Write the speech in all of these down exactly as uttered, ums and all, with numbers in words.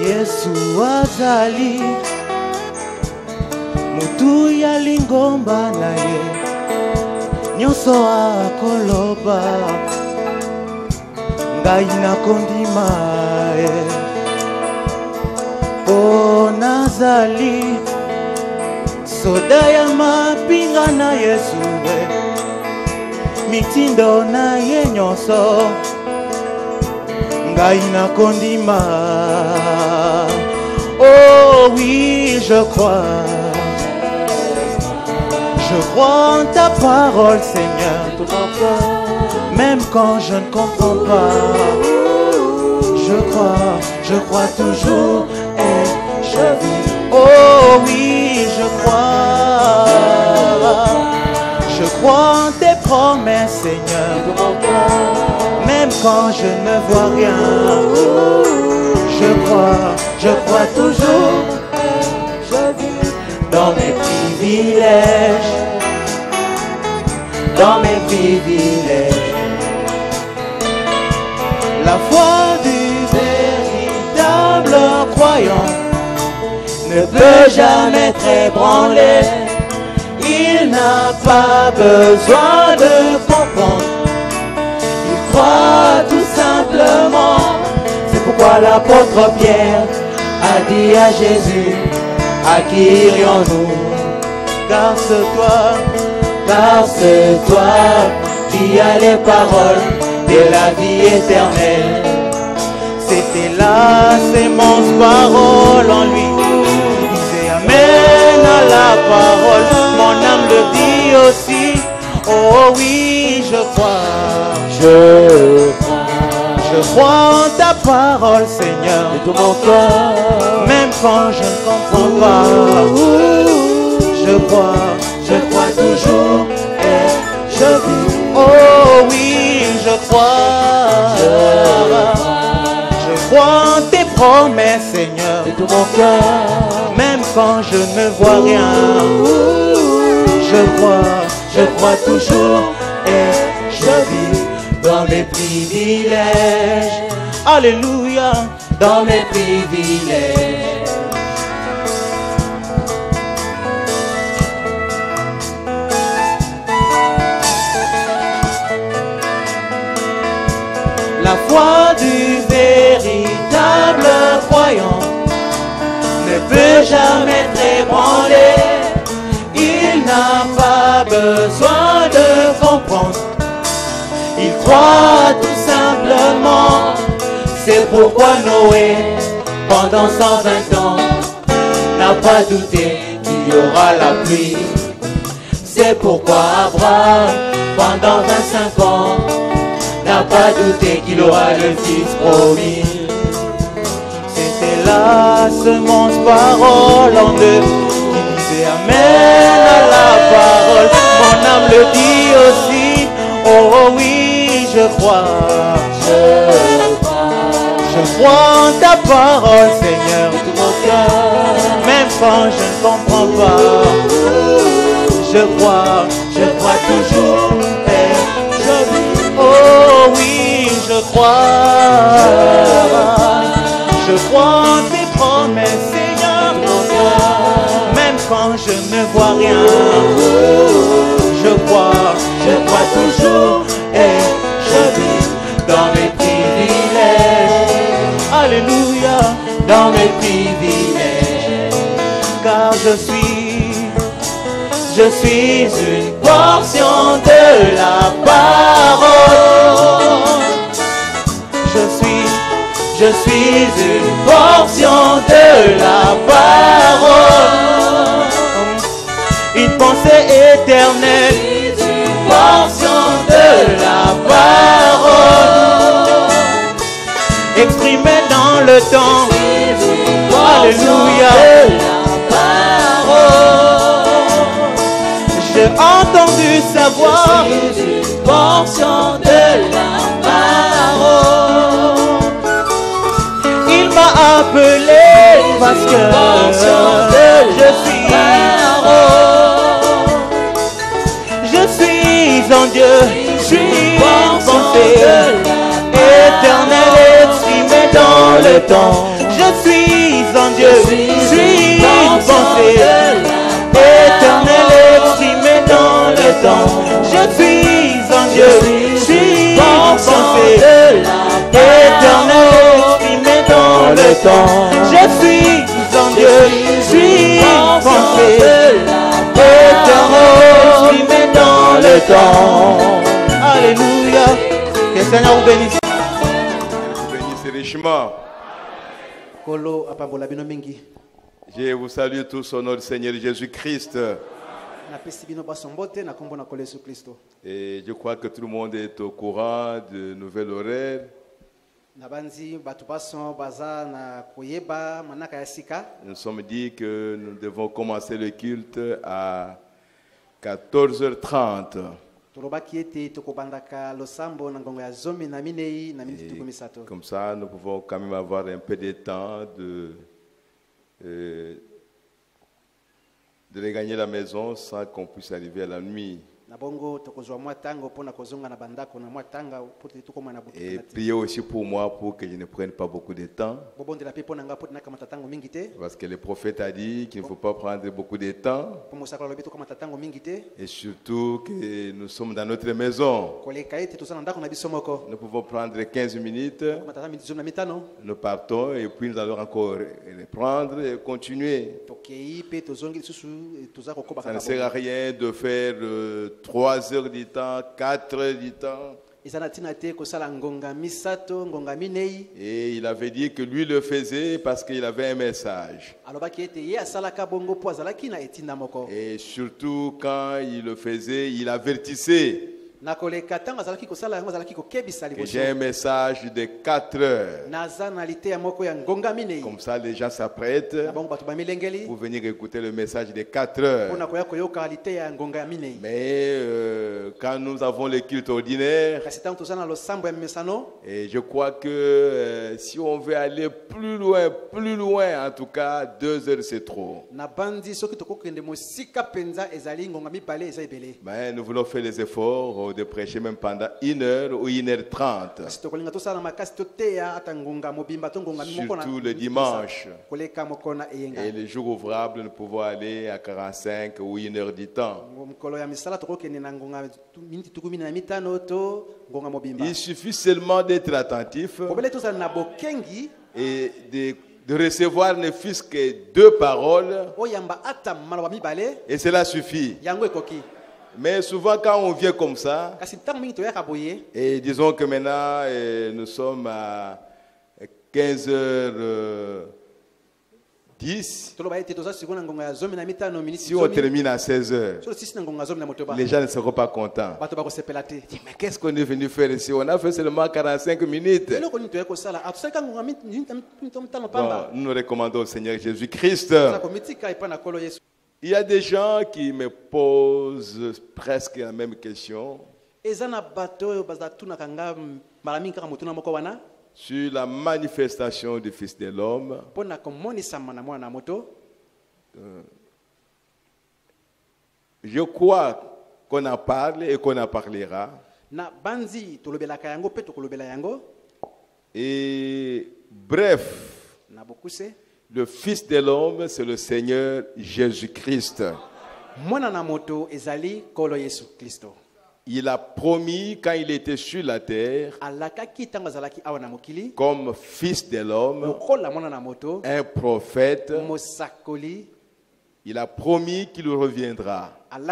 Yesu azali mutu ya lingomba na ye nyonso akoloba ngai nakondima ye po nazali soda ya mapinga na Yesu we mitindo na ye nyonso ngai nakondima. Oh oui, je crois, je crois en ta parole, Seigneur, même quand je ne comprends pas. Je crois, je crois toujours et je vis. Oh oui, je crois, je crois en tes promesses, Seigneur, même quand je ne vois rien. Je crois, je crois toujours, je vis dans mes privilèges, dans mes privilèges. La foi du véritable croyant ne peut jamais être ébranlée. Il n'a pas besoin de comprendre, il croit tout simplement. C'est pourquoi l'apôtre Pierre a dit à Jésus, à qui irions-nous? Car c'est toi, car c'est toi qui as les paroles de la vie éternelle. C'était la sémence parole en lui. Il disait amen à la parole. Mon âme le dit aussi. Oh oui, je crois, je crois. Je crois en ta parole, Seigneur, de tout mon cœur, même quand je ne comprends pas. Je crois, je crois toujours et je vis. Oh oui, je crois, je crois en tes promesses, Seigneur, de tout mon cœur, même quand je ne vois rien. Je crois, je crois toujours et je vis dans mes privilèges. Alléluia, dans mes privilèges. La foi du véritable croyant ne peut jamais être ébranlée. Il n'a pas besoin de comprendre, il croit tout simplement. C'est pourquoi Noé, pendant cent vingt ans, n'a pas douté qu'il y aura la pluie. C'est pourquoi Abraham, pendant vingt-cinq ans, n'a pas douté qu'il aura le fils promis. C'était la semence parole en eux qui disait amen à la parole. Mon âme le dit aussi. Oh oui, je crois, je crois, je crois en ta parole, Seigneur, tout mon cœur, même quand je ne comprends pas. Je crois, je crois toujours et je vis. Oh oui, je crois, je crois en tes promesses, Seigneur, mon cœur, même quand je ne vois rien. Je crois, je crois toujours et je vis dans mes privilèges. Alléluia, dans mes privilèges. Car je suis, je suis une portion de la parole. Je suis, je suis une portion de la parole. Une pensée éternelle, une portion de la parole, exprimée dans le temps. Alléluia. J'ai entendu sa voix, une portion de la parole. Il m'a appelé parce que je suis parole. Je suis en Dieu, je suis une pensée éternelle exprimée dans le temps. Je suis Dieu, je suis une pensée éternelle exprimée dans le temps. Je suis en Dieu, je suis une pensée éternelle exprimée dans le temps. Je suis en Dieu, je suis une pensée éternelle exprimée dans le temps. Alléluia. Que le Seigneur vous bénisse. Vous bénisse richement. Je vous salue tous au nom du Seigneur Jésus-Christ. Et je crois que tout le monde est au courant de nouvel horaire. Nous sommes dit que nous devons commencer le culte à quatorze heures trente. Comme ça, nous pouvons quand même avoir un peu de temps de, euh, de regagner la maison sans qu'on puisse arriver à la nuit. Et priez aussi pour moi pour que je ne prenne pas beaucoup de temps. Parce que le prophète a dit qu'il ne faut pas prendre beaucoup de temps. Et surtout que nous sommes dans notre maison. Nous pouvons prendre quinze minutes. Nous partons et puis nous allons encore reprendre et continuer. Ça ne sert à rien de faire euh, trois heures du temps, quatre heures du temps. Et il avait dit que lui le faisait parce qu'il avait un message. Et surtout quand il le faisait, il avertissait. J'ai un message de quatre heures. Comme ça, les gens s'apprêtent pour venir écouter le message de quatre heures. Mais euh, quand nous avons le culte ordinaire, et je crois que euh, si on veut aller plus loin, plus loin, en tout cas, deux heures c'est trop. Mais nous voulons faire les efforts de prêcher même pendant une heure ou une heure trente. Surtout le dimanche. Et les jours ouvrables, nous pouvons aller à quarante-cinq ou une heure du temps. Il suffit seulement d'être attentif et de, de recevoir ne fût-ce que deux paroles. Et cela suffit. Mais souvent quand on vient comme ça, et disons que maintenant eh, nous sommes à quinze heures dix, si on termine à seize heures, les gens ne seront pas contents. Mais qu'est-ce qu'on est venu faire ici? On a fait seulement quarante-cinq minutes. Bon, nous nous recommandons au Seigneur Jésus-Christ. Il y a des gens qui me posent presque la même question sur la manifestation du Fils de l'homme. Euh, je crois qu'on en parle et qu'on en parlera. Et bref, le Fils de l'homme, c'est le Seigneur Jésus-Christ. Il a promis quand il était sur la terre, comme Fils de l'homme, un prophète, il a promis qu'il reviendra.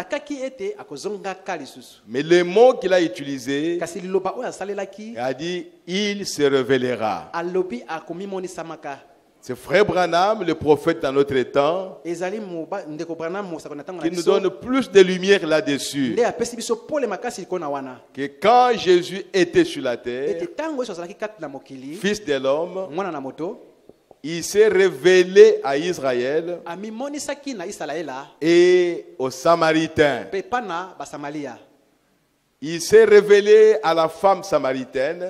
Mais le mot qu'il a utilisé, il a dit, il se révélera. C'est Frère Branham, le prophète dans notre temps, qui nous donne plus de lumière là-dessus. Que quand Jésus était sur la terre, Fils de l'homme, il s'est révélé à Israël et aux Samaritains. Il s'est révélé à la femme samaritaine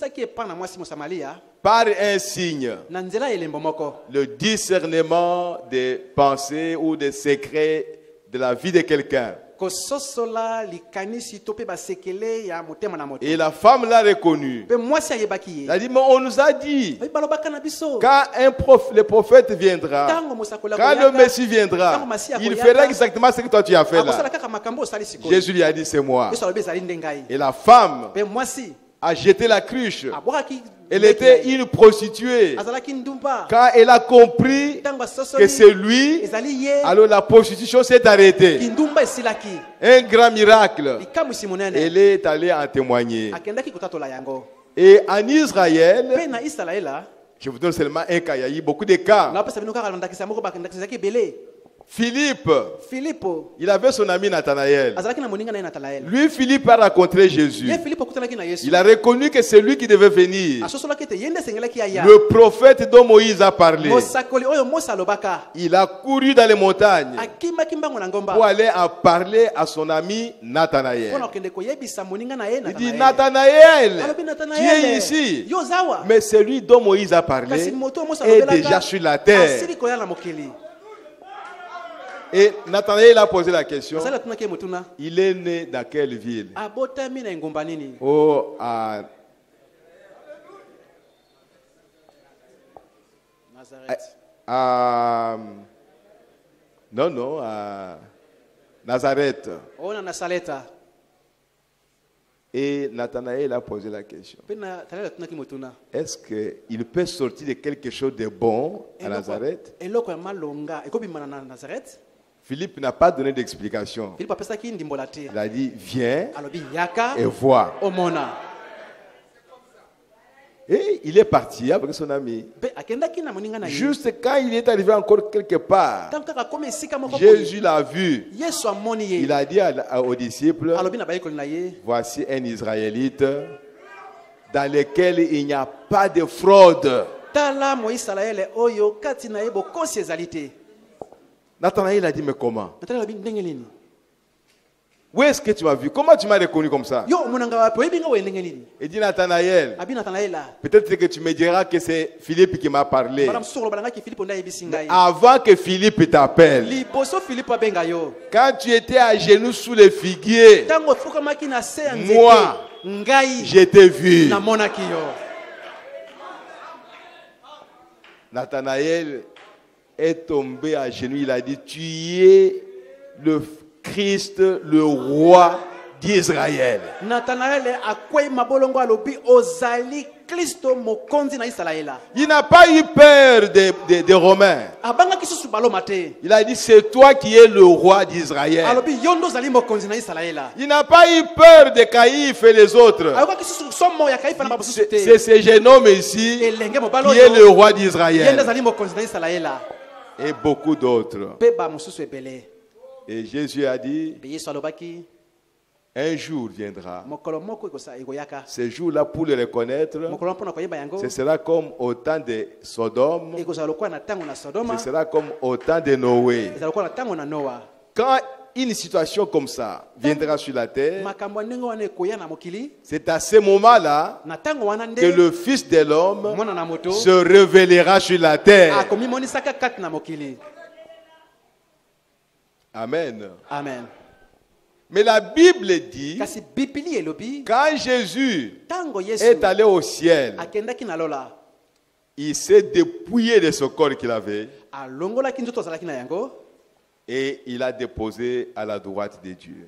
par un signe, le discernement des pensées ou des secrets de la vie de quelqu'un. Et la femme l'a reconnu. Elle a dit, mais on nous a dit, quand un prof, le prophète viendra, quand le Messie viendra, il fera exactement ce que toi tu as fait là. Jésus lui a dit, c'est moi. Et la femme a jeté la cruche. Elle était une prostituée. Quand elle a compris que c'est lui, alors la prostitution s'est arrêtée. Un grand miracle. Elle est allée en témoigner. Et en Israël, je vous donne seulement un cas, il y a eu beaucoup de cas. Philippe, il avait son ami Nathanaël. Lui, Philippe a rencontré Jésus. Il a reconnu que c'est lui qui devait venir. Le prophète dont Moïse a parlé. Il a couru dans les montagnes pour aller en parler à son ami Nathanaël. Il dit, Nathanaël, tu es ici. Mais celui dont Moïse a parlé est déjà sur la terre. Et Nathanaël a posé la question, il est né dans quelle ville? Oh, à Nazareth. À, non, non, à Nazareth. Et Nathanaël a posé la question, est-ce qu'il peut sortir de quelque chose de bon à Nazareth? Philippe n'a pas donné d'explication. Il a dit, viens et vois. Et il est parti avec son ami. Juste quand il est arrivé encore quelque part, Jésus l'a vu. Il a dit aux disciples, voici un Israélite dans lequel il n'y a pas de fraude. Nathanaël a dit, mais comment? Où est-ce que tu m'as vu? Comment tu m'as reconnu comme ça? Il dit, Nathanaël, peut-être que tu me diras que c'est Philippe qui m'a parlé. Mais avant que Philippe t'appelle, quand tu étais à genoux sous les figuiers, moi, je t'ai vu. Nathanaël est tombé à genoux, il a dit, tu es le Christ, le roi d'Israël. Il n'a pas eu peur des de, de Romains. Il a dit, c'est toi qui es le roi d'Israël. Il n'a pas eu peur de Caïphe et les autres. C'est ce jeune homme ici qui est le roi d'Israël. Et beaucoup d'autres. Et Jésus a dit, un jour viendra. Ce jour-là, pour le reconnaître, ce sera comme au temps de Sodome. Ce sera comme au temps de Noé. Quand une situation comme ça viendra sur la terre, c'est à ce moment-là que le Fils de l'homme se révélera sur la terre. Amen. Amen. Mais la Bible dit, quand Jésus est allé au ciel, il s'est dépouillé de ce corps qu'il avait et il a déposé à la droite de Dieu.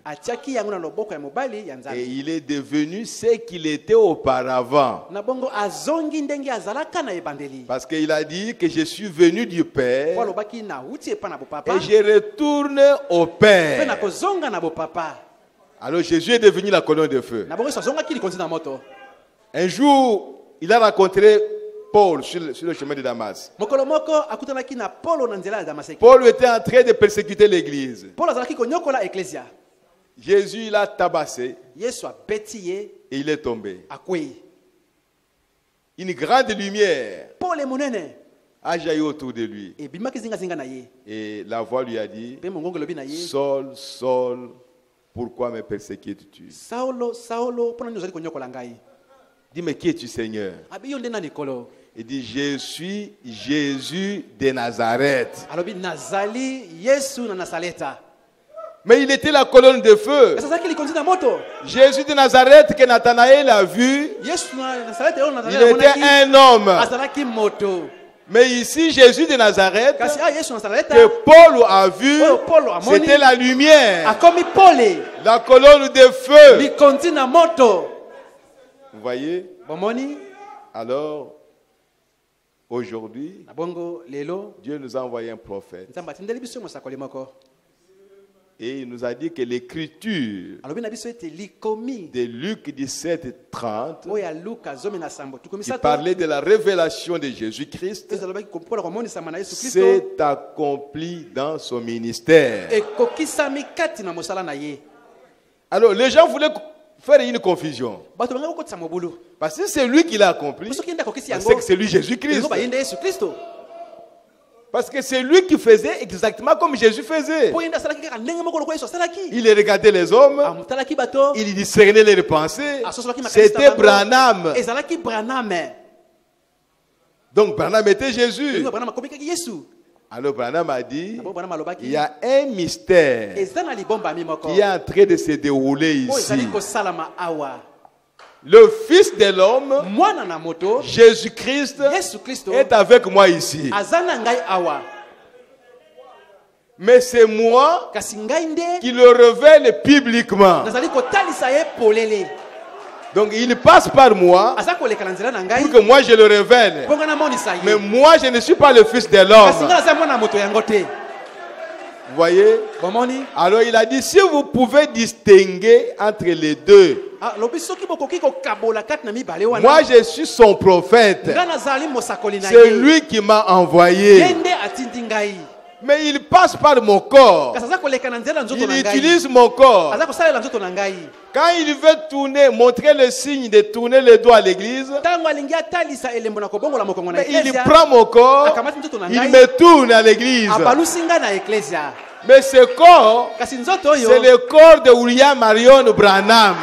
Et il est devenu ce qu'il était auparavant. Parce qu'il a dit que je suis venu du Père et je retourne au Père. Alors Jésus est devenu la colonne de feu. Un jour, il a rencontré Paul sur le, sur le chemin de Damas. Paul était en train de persécuter l'église. Jésus l'a tabassé et il est tombé. Une grande lumière a jailli autour de lui. Et la voix lui a dit, Saul, Saul, pourquoi me persécutes-tu? Dis, mais qui es-tu, Seigneur? Il dit, je suis Jésus de Nazareth. Mais il était la colonne de feu. Jésus de Nazareth que Nathanaël a vu, il était un homme. Mais ici, Jésus de Nazareth, que Paul a vu, c'était la lumière, la colonne de feu. Vous voyez? Alors, aujourd'hui, Dieu nous a envoyé un prophète. Et il nous a dit que l'écriture de Luc dix-sept, trente, qui parlait de la révélation de Jésus-Christ, s'est accomplie dans son ministère. Alors les gens voulaient faire une confusion. Parce que c'est lui qui l'a accompli. Parce que c'est lui Jésus-Christ. Parce que c'est lui qui faisait exactement comme Jésus faisait. Il regardait les hommes, il discernait leurs pensées. C'était Branham. Donc Branham était Jésus. Alors Branham a dit, il y a un mystère qui est en train de se dérouler ici. Le Fils de l'homme, Jésus-Christ, est avec moi ici. Mais c'est moi qui le révèle publiquement. Donc il passe par moi pour que moi je le révèle. Mais moi je ne suis pas le Fils de l'homme. Vous voyez? Alors il a dit, si vous pouvez distinguer entre les deux, moi je suis son prophète. C'est lui qui m'a envoyé. Mais il passe par mon corps. Il utilise mon corps. Quand il veut tourner, montrer le signe de tourner les doigts à l'église, il prend mon corps, il me tourne à l'église. Mais ce corps, c'est le corps de William Marion Branham.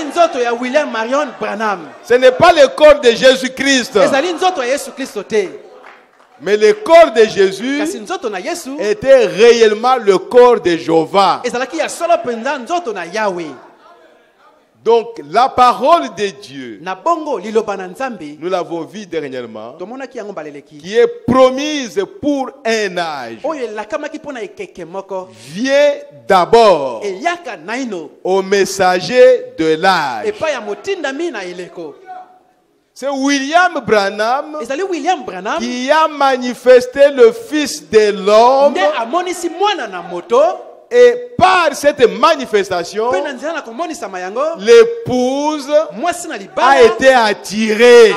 Ce n'est pas le corps de Jésus-Christ. Mais le corps de Jésus était réellement le corps de Jéhovah. Donc la parole de Dieu, nous l'avons vu dernièrement, qui est promise pour un âge, vient d'abord au messager de l'âge. C'est William Branham qui a manifesté le Fils de l'homme. Et par cette manifestation, l'épouse a été attirée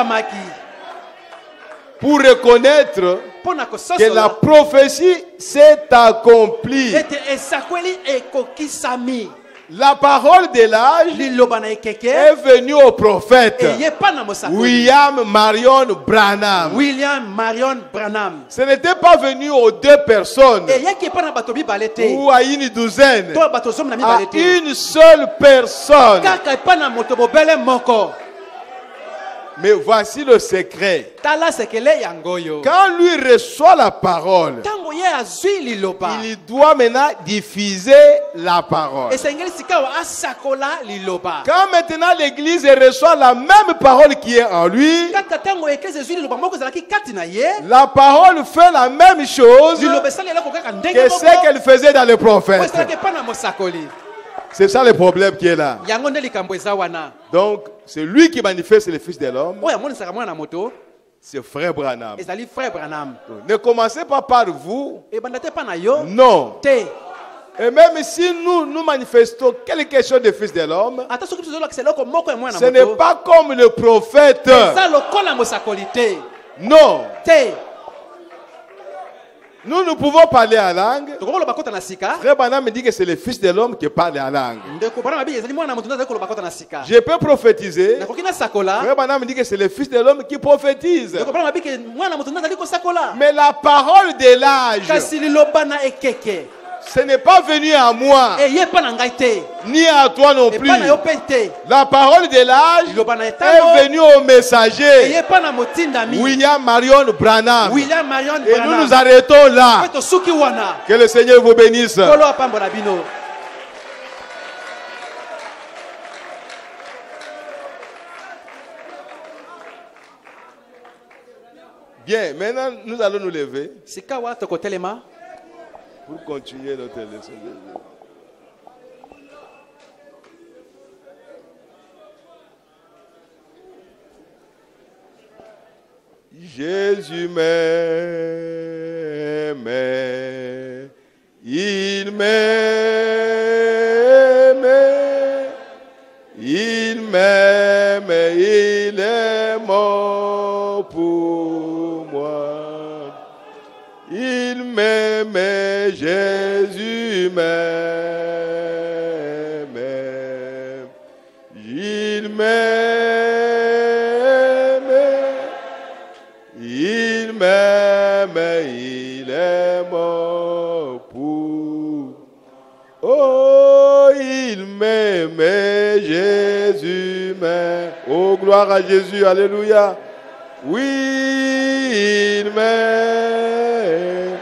pour reconnaître que la prophétie s'est accomplie. La parole de l'âge est venue au prophète William Marion Branham. William Marion Branham. Ce n'était pas venu aux deux personnes ou à une douzaine, à une seule personne. Mais voici le secret. Quand lui reçoit la parole, il doit maintenant diffuser la parole. Quand maintenant l'église reçoit la même parole qui est en lui, la parole fait la même chose que ce qu'elle faisait dans le prophète. C'est ça le problème qui est là. Donc, c'est lui qui manifeste le Fils de l'homme. C'est frère Branham. Ne commencez pas par vous. Non. Et même si nous, nous manifestons quelque chose de Fils de l'homme, ce n'est pas comme le prophète. Non. Nous, nous pouvons parler en langue. Frère Branham me dit que c'est le Fils de l'homme qui parle en langue. Je peux prophétiser. Frère Branham me dit que c'est le Fils de l'homme qui prophétise. Mais la parole de l'âge Ce n'est pas venu à moi, ni à toi non plus. La parole de l'âge est venue au messager William Marion Branham. Et nous nous arrêtons là. Que le Seigneur vous bénisse. Bien, maintenant nous allons nous lever pour continuer notre leçon. Jésus m'aime, il m'aime, il m'aime, il est mort pour moi. Il m'aime, Jésus m'aime, il m'aime, il m'aime, il est mort pour. Oh, il m'aime, Jésus m'aime. Oh, gloire à Jésus, alléluia. Oui, il m'aime.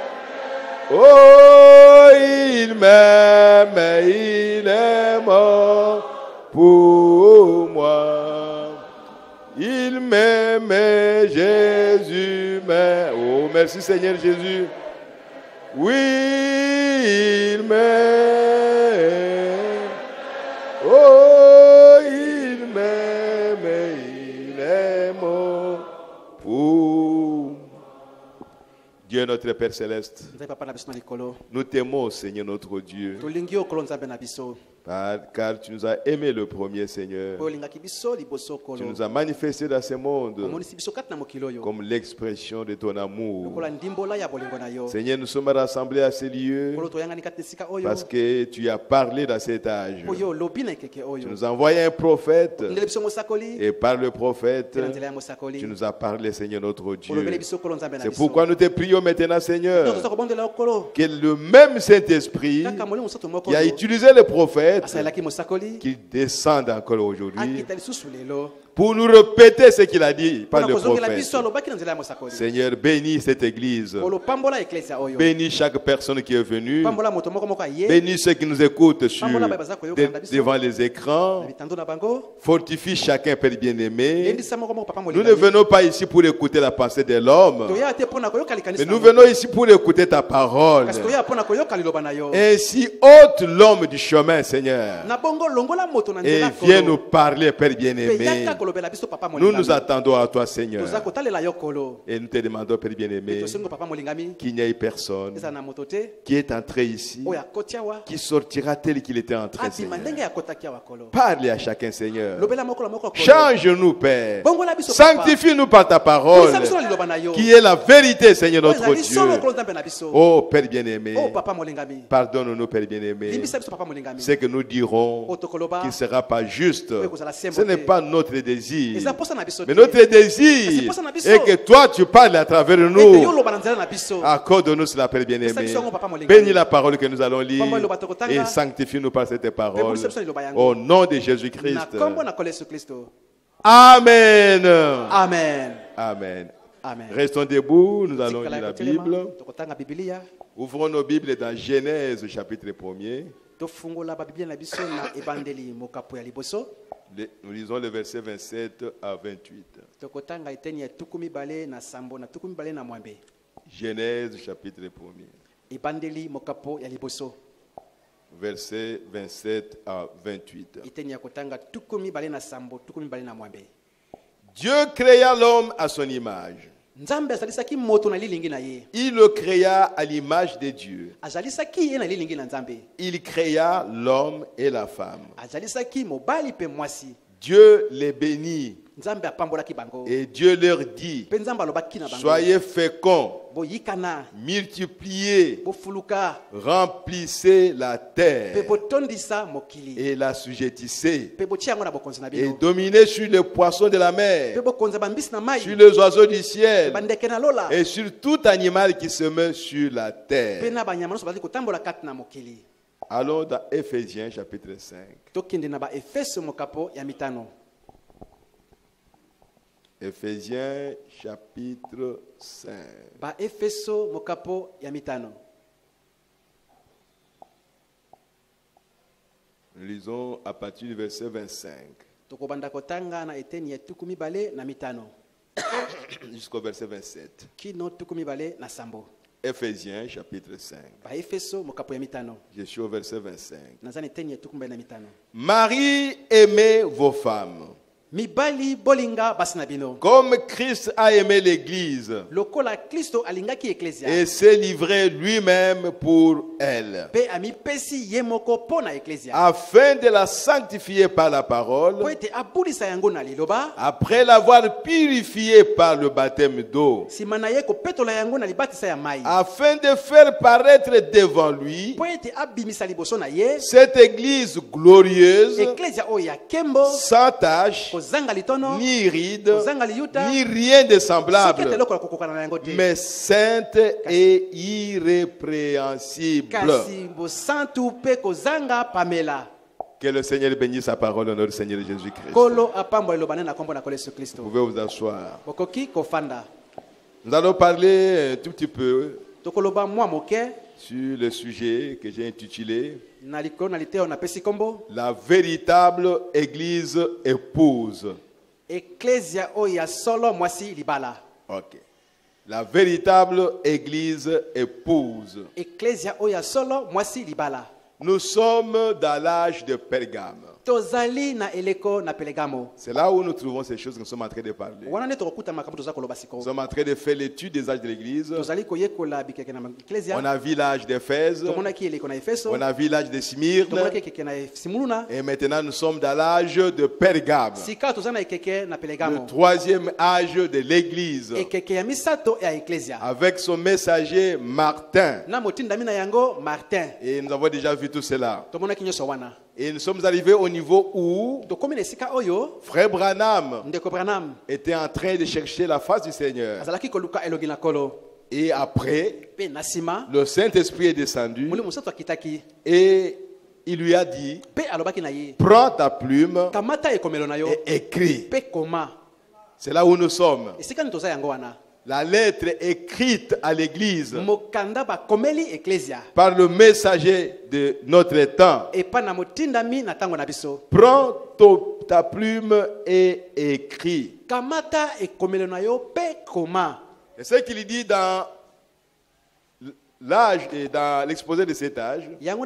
Oh, il m'aime, il est mort pour moi. Il m'aime, Jésus m'aime. Oh, merci Seigneur Jésus. Oui, il m'aime. Oh, il m'aime, il est mort pour Dieu notre Père Céleste. Nous t'aimons, Seigneur notre Dieu. Car tu nous as aimé le premier, Seigneur. Tu nous as manifesté dans ce monde comme l'expression de ton amour. Seigneur, nous sommes rassemblés à ces lieux parce que tu as parlé dans cet âge. Tu nous as envoyé un prophète et par le prophète, tu nous as parlé, Seigneur notre Dieu. C'est pourquoi nous te prions maintenant, Seigneur, que le même Saint-Esprit qui a utilisé le prophète, qu'il descende encore aujourd'hui pour nous répéter ce qu'il a dit par le prophète. Seigneur, bénis cette église. Bénis chaque personne qui est venue. Bénis ceux qui nous écoutent sur, de, devant les écrans. Fortifie chacun, Père bien-aimé. Nous ne venons pas ici pour écouter la pensée de l'homme, mais nous venons ici pour écouter ta parole. Ainsi ôte l'homme du chemin, Seigneur, et viens nous parler, Père bien-aimé. Nous nous attendons à toi, Seigneur, et nous te demandons, Père bien-aimé, qu'il n'y ait personne qui est entré ici qui sortira tel qu'il était entré, Seigneur. Parle à chacun, Seigneur. Change-nous, Père. Sanctifie-nous par ta parole, qui est la vérité, Seigneur notre Dieu. Oh, Père bien-aimé, pardonne-nous, Père bien-aimé. Ce que nous dirons qui ne sera pas juste, ce n'est pas notre désir, mais notre désir est que toi tu parles à travers nous. Accorde-nous cela, Père bien-aimé. Bénis la parole que nous allons lire et sanctifie-nous par cette parole. Au nom de Jésus-Christ. Amen. Amen. Amen. Amen. Restons debout, nous allons lire la Bible. Ouvrons nos Bibles dans Genèse chapitre premier. Nous lisons le verset vingt-sept à vingt-huit. Genèse chapitre premier. Verset vingt-sept à vingt-huit. Dieu créa l'homme à son image. Il le créa à l'image de Dieu. Il créa l'homme et la femme. Dieu les bénit. Et Dieu leur dit: soyez féconds multipliez, remplissez la terre et l'assujettissez, et dominez sur les poissons de la mer, sur les oiseaux du ciel et sur tout animal qui se meut sur la terre. Allons dans Éphésiens chapitre cinq. Éphésiens chapitre cinq. Nous lisons à partir du verset vingt-cinq jusqu'au verset vingt-sept. Éphésiens chapitre cinq. Je suis au verset vingt-cinq. Marie, aimez vos femmes comme Christ a aimé l'Église et s'est livré lui-même pour elle, afin de la sanctifier par la parole, après l'avoir purifiée par le baptême d'eau, afin de faire paraître devant lui cette Église glorieuse, sans tache, ni ride, ni rien de semblable, mais sainte et irrépréhensible. Que le Seigneur bénisse sa parole au nom du Seigneur Jésus-Christ. Vous pouvez vous asseoir. Nous allons parler un tout petit peu sur le sujet que j'ai intitulé la véritable Église épouse. Ok. La véritable Église épouse. Nous sommes dans l'âge de Pergame. C'est là où nous trouvons ces choses que nous sommes en train de parler. Nous sommes en train de faire l'étude des âges de l'Église. On a vu l'âge d'Éphèse. On a vu l'âge de Smyrne. Et maintenant nous sommes dans l'âge de Pergame. Le troisième âge de l'Église. Avec son messager Martin. Et nous avons déjà vu tout cela. Et nous sommes arrivés au niveau où Frère Branham était en train de chercher la face du Seigneur. Et après, le Saint-Esprit est descendu et il lui a dit, prends ta plume et écris. C'est là où nous sommes. La lettre écrite à l'Église par le messager de notre temps. Prends ta plume et écris. Et ce qu'il dit dans l'âge et dans l'exposé de cet âge,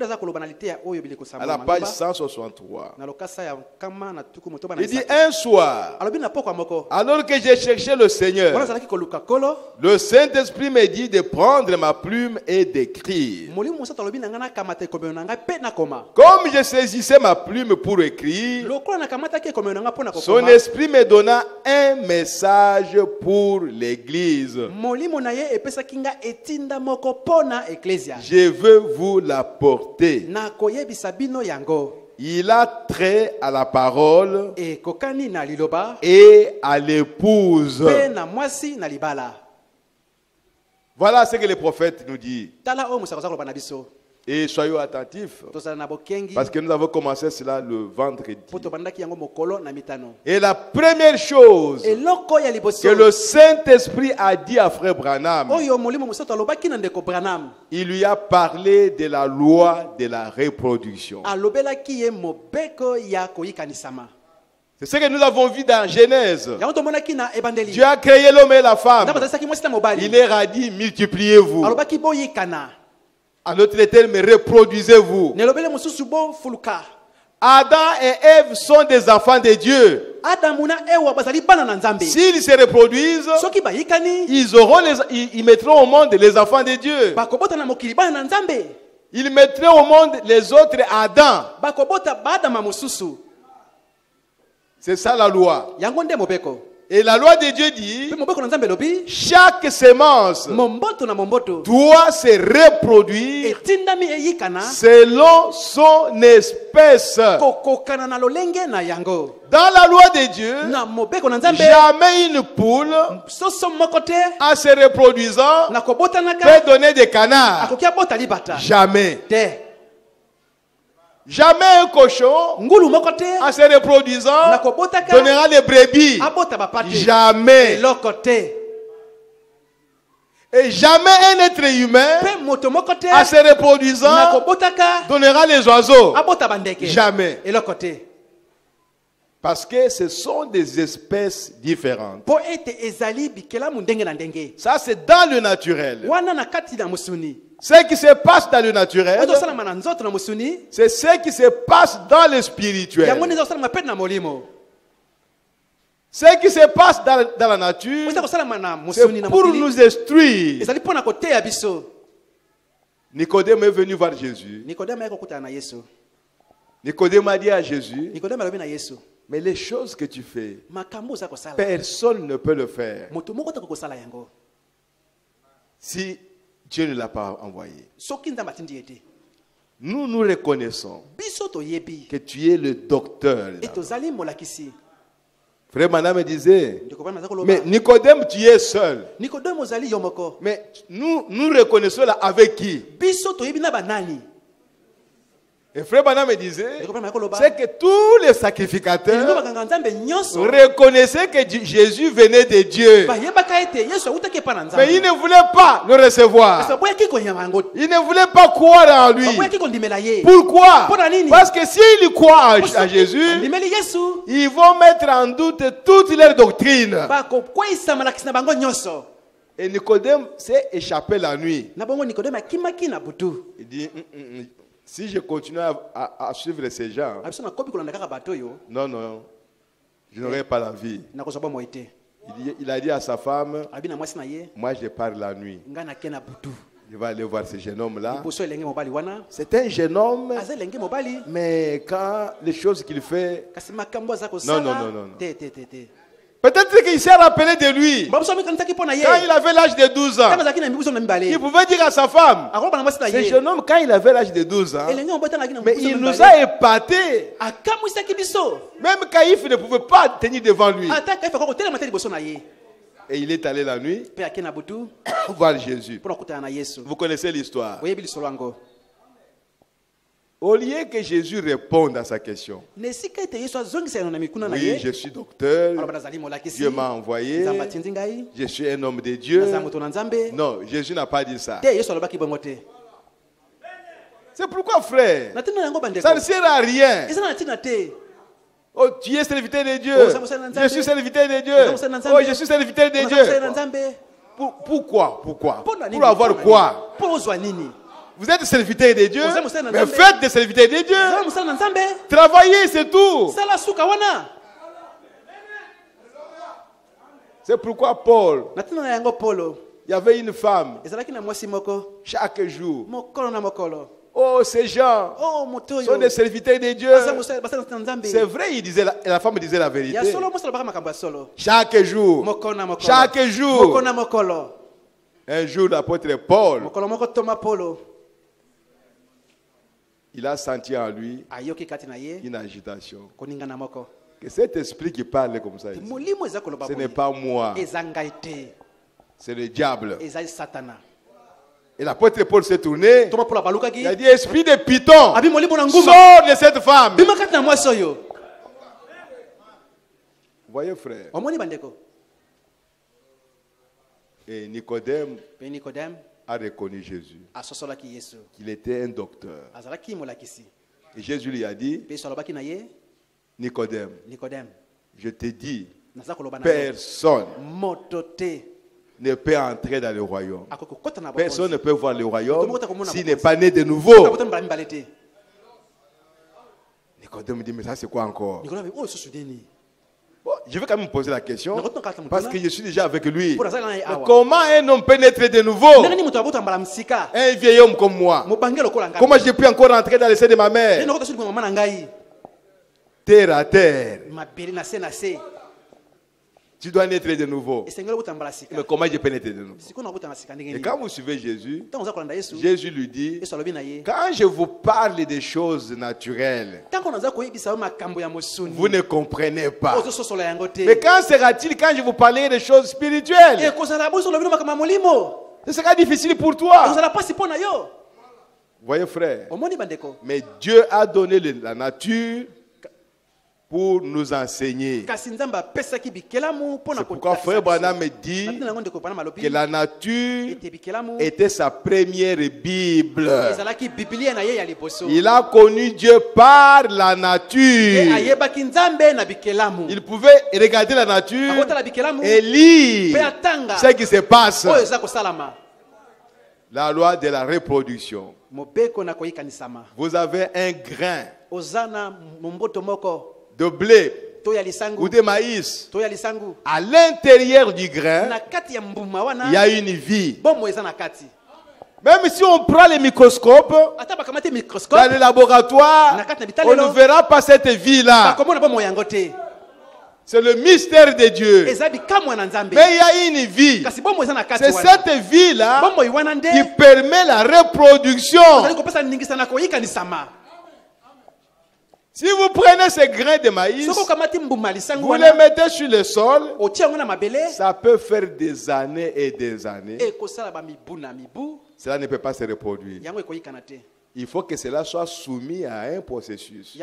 à la page cent soixante-trois, il dit un soir, alors que j'ai cherché le Seigneur, le Saint-Esprit me dit de prendre ma plume et d'écrire. Comme je saisissais ma plume pour écrire, son esprit me donna un message pour l'Église. Je veux vous l'apporter. Il a trait à la parole et à l'épouse. Voilà ce que le prophète nous dit. Et soyons attentifs, parce que nous avons commencé cela le vendredi. Et la première chose que le Saint-Esprit a dit à Frère Branham, il lui a parlé de la loi de la reproduction. C'est ce que nous avons vu dans Genèse. Dieu a créé l'homme et la femme. Il leur a dit, multipliez-vous. En d'autres termes, reproduisez-vous. Adam et Ève sont des enfants de Dieu. S'ils se reproduisent, ils, auront les, ils, ils mettront au monde les enfants de Dieu. Ils mettront au monde les autres Adam. C'est ça la loi. Et la loi de Dieu dit, chaque semence doit se reproduire selon son espèce. Dans la loi de Dieu, jamais une poule en se reproduisant peut donner des canards. Jamais. Jamais un cochon en se reproduisant donnera des brebis. Jamais. Et jamais un être humain en se reproduisant donnera les oiseaux. Jamais. Parce que ce sont des espèces différentes. Ça, c'est dans le naturel. Ce qui se passe dans le naturel, c'est ce qui se passe dans le spirituel. Ce qui se passe dans, dans la nature, c'est pour nous instruire. Nicodème est venu voir Jésus. Nicodème a dit à Jésus, mais les choses que tu fais, personne ne peut le faire si Dieu ne l'a pas envoyé. Nous nous reconnaissons que tu es le docteur. Frère Madame me disait, mais Nicodème, tu es seul. Mais nous, nous reconnaissons là avec qui? Et Frère Madame me disait, c'est que tous les sacrificateurs reconnaissaient que Jésus venait de Dieu. Mais ils ne voulaient pas le recevoir. Ils ne voulaient pas croire en lui. Pourquoi? Parce que s'ils croient à Jésus, ils vont mettre en doute toute leur doctrine. Et Nicodème s'est échappé la nuit. Il dit, mm, mm, mm. Si je continue à, à, à suivre ces gens, non, non, je n'aurai pas la vie. Il, il a dit à sa femme, moi je pars la nuit. Je vais aller voir ce jeune homme-là. C'est un jeune homme, mais quand les choses qu'il fait, non, non, non, non. Peut-être qu'il s'est rappelé de lui. Quand il avait l'âge de douze ans, il pouvait dire à sa femme, ce jeune homme, quand il avait l'âge de douze ans, mais il nous a épatés. Même Caïphe ne pouvait pas tenir devant lui. Et il est allé la nuit voir Jésus. Vous connaissez l'histoire. Au lieu que Jésus réponde à sa question, oui, je suis docteur, Dieu m'a envoyé, je suis un homme de Dieu. Non, Jésus n'a pas dit ça. C'est pourquoi, frère, ça ne sert à rien. Oh, tu es serviteur de Dieu. Je suis serviteur de Dieu. Oh, je suis serviteur de Dieu. Pourquoi? Pourquoi? Pour avoir quoi? Vous êtes serviteur de Dieu, mais faites des serviteurs de Dieu. Travaillez, c'est tout. C'est pourquoi Paul, il y avait une femme, chaque jour. Oh, ces gens sont des serviteurs de Dieu. C'est vrai, il disait, la, la femme disait la vérité. Chaque jour, chaque jour. Un jour, l'apôtre Paul, il a senti en lui une agitation. Que cet esprit qui parle comme ça, ce n'est pas moi, c'est le diable. Et l'apôtre Paul s'est tourné, il a dit, esprit de python, sors de cette femme. Vous voyez, frère. Et Nicodème a reconnu Jésus. Il était un docteur. Et Jésus lui a dit, Nicodème, je te dis, personne ne peut entrer dans le royaume. Personne ne peut voir le royaume s'il n'est pas né de nouveau. Nicodème dit, mais ça c'est quoi encore? Bon, je vais quand même poser la question parce que je suis déjà avec lui. Mais comment un homme peut naître de nouveau? Un vieil homme comme moi. Comment j'ai pu encore entrer dans le sein de ma mère? Terre à terre. Tu dois naître de nouveau. Mais comment je peux naître de nouveau? Et quand vous suivez Jésus, Jésus lui dit, quand je vous parle des choses naturelles, vous ne comprenez pas. Mais quand sera-t-il quand je vous parlerai des choses spirituelles? Ce sera difficile pour toi. Voyez frère, mais Dieu a donné la nature pour nous enseigner. C'est pourquoi frère Branham me dit que la nature était sa première Bible. Il a connu Dieu par la nature. Il pouvait regarder la nature et lire ce qui se passe. La loi de la reproduction. Vous avez un grain de blé ou de maïs. À l'intérieur du grain, il y a une vie. Même si on prend les microscopes dans le laboratoire, on ne verra pas cette vie-là. C'est le mystère de Dieu. Mais il y a une vie. C'est cette vie-là qui permet la reproduction. Si vous prenez ces grains de maïs, vous les mettez sur le sol, ça peut faire des années et des années. Cela ne peut pas se reproduire. Il faut que cela soit soumis à un processus.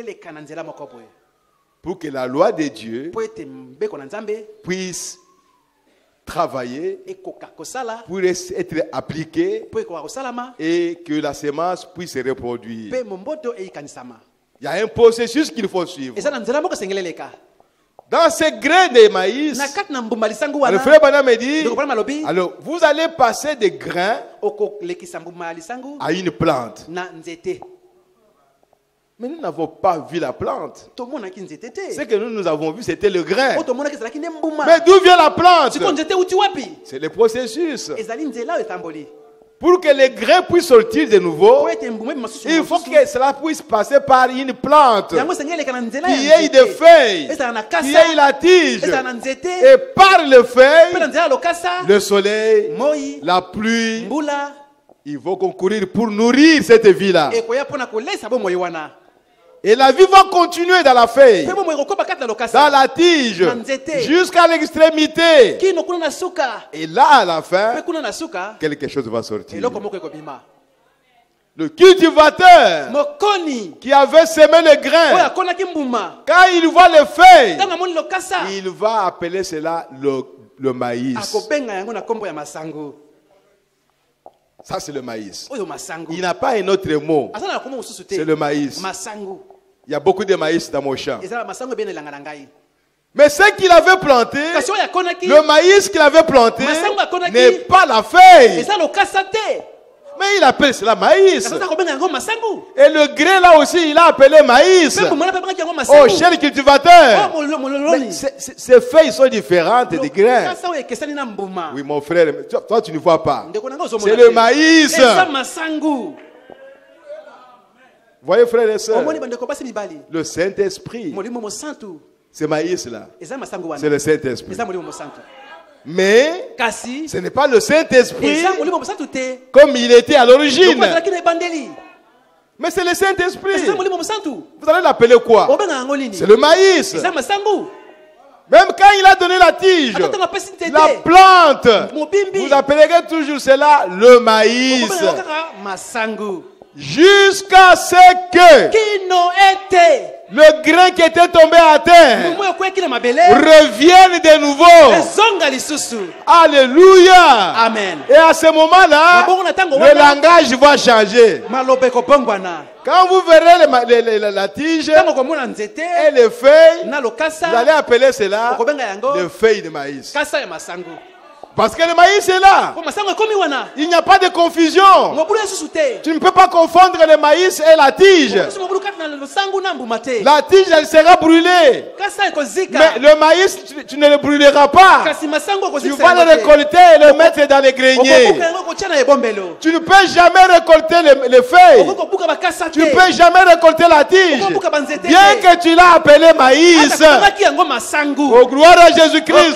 Pour que la loi de Dieu puisse travailler, pour être appliquée et que la semence puisse se reproduire. Il y a un processus qu'il faut suivre. Dans ces grains de maïs, le frère Branham me dit, alors vous allez passer des grains à une plante. Mais nous n'avons pas vu la plante. Ce que nous, nous avons vu, c'était le grain. Mais d'où vient la plante? C'est le processus. Pour que les grains puissent sortir de nouveau, il faut que cela puisse passer par une plante qui ait des feuilles, qui ait la tige. Et par les feuilles, le soleil, la pluie, ils vont concourir pour nourrir cette vie-là. Et la vie va continuer dans la feuille, dans la tige, jusqu'à l'extrémité. Et là, à la fin, quelque chose va sortir. Le cultivateur qui avait semé le grain, quand il voit les feuilles, il va appeler cela le, le maïs. Ça, c'est le maïs. Il n'a pas un autre mot. C'est le maïs. Il y a beaucoup de maïs dans mon champ. Mais ce qu'il avait planté, le maïs qu'il avait planté, n'est pas la feuille. Mais il appelle cela maïs. Et le grain là aussi, il a appelé maïs. Oh, cher cultivateur. Mais ces feuilles sont différentes des grains. Oui, mon frère, toi tu ne vois pas. C'est le maïs. Voyez, frères et sœurs, le Saint-Esprit, ce maïs-là, c'est le Saint-Esprit. Mais ce n'est pas le Saint-Esprit comme il était à l'origine. Mais c'est le Saint-Esprit. Vous allez l'appeler quoi? C'est le maïs. Même quand il a donné la tige, la plante, vous appellerez toujours cela le maïs. Jusqu'à ce que le grain qui était tombé à terre revienne de nouveau. Alléluia. Amen. Et à ce moment-là, le langage va changer. Quand vous verrez les, les, les, la tige et les feuilles, vous allez appeler cela les feuilles de maïs. Parce que le maïs est là. Il n'y a pas de confusion. Tu ne peux pas confondre le maïs et la tige. La tige, elle sera brûlée. Mais le maïs, tu, tu ne le brûleras pas. Tu vas le récolter et le mettre dans les greniers. Tu ne peux jamais récolter les, les feuilles. Tu ne peux jamais récolter la tige. Bien que tu l'as appelé maïs. Oh, gloire à Jésus-Christ.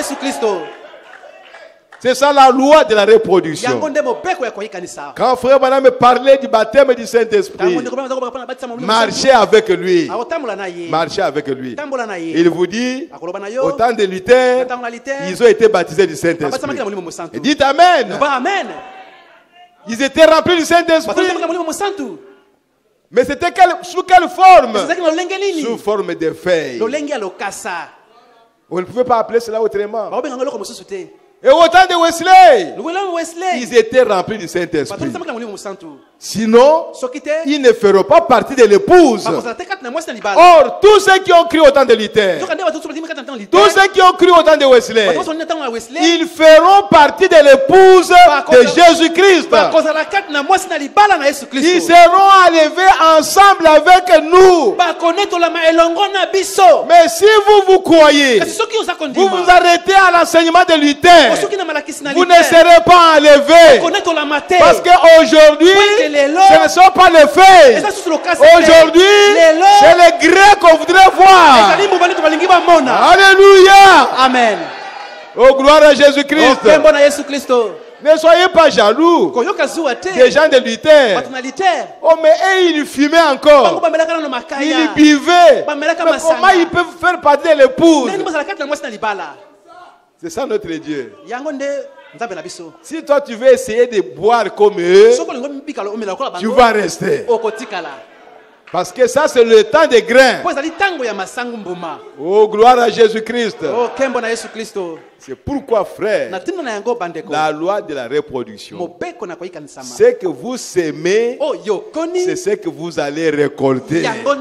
C'est ça la loi de la reproduction. Quand frère Branham me parlait du baptême du Saint-Esprit, marchez avec lui. Marchez avec lui. Il vous dit, au temps de Luther, ils ont été baptisés du Saint-Esprit. Et dites Amen. Ils étaient remplis du Saint-Esprit. Mais c'était quelle, sous quelle forme? Sous forme de feuilles. On ne pouvait pas appeler cela autrement. Et au temps de Wesley, ils étaient remplis du Saint-Esprit. Sinon, ils ne feront pas partie de l'épouse. Or, tous ceux qui ont cru au temps de Luther, tous ceux qui ont cru au temps de Wesley, ils feront partie de l'épouse de Jésus-Christ. Ils seront enlevés ensemble avec nous. Mais si vous vous croyez, vous vous arrêtez à l'enseignement de Luther, vous ne serez pas enlevés. Parce qu'aujourd'hui, ce ne sont pas les faits. Aujourd'hui, c'est les Grecs qu'on voudrait voir. Alléluia. Amen. Oh, gloire à Jésus-Christ. Ne soyez pas jaloux des gens de Luther. Oh, mais eux, ils fumaient encore. Ils buvaient. Mais comment ils peuvent faire partie de l'épouse? C'est ça notre Dieu. Si toi tu veux essayer de boire comme eux, tu vas rester. Parce que ça c'est le temps des grains. Oh, gloire à Jésus-Christ. C'est pourquoi, frère, la loi de la reproduction, ce que vous semez, c'est ce que vous allez récolter.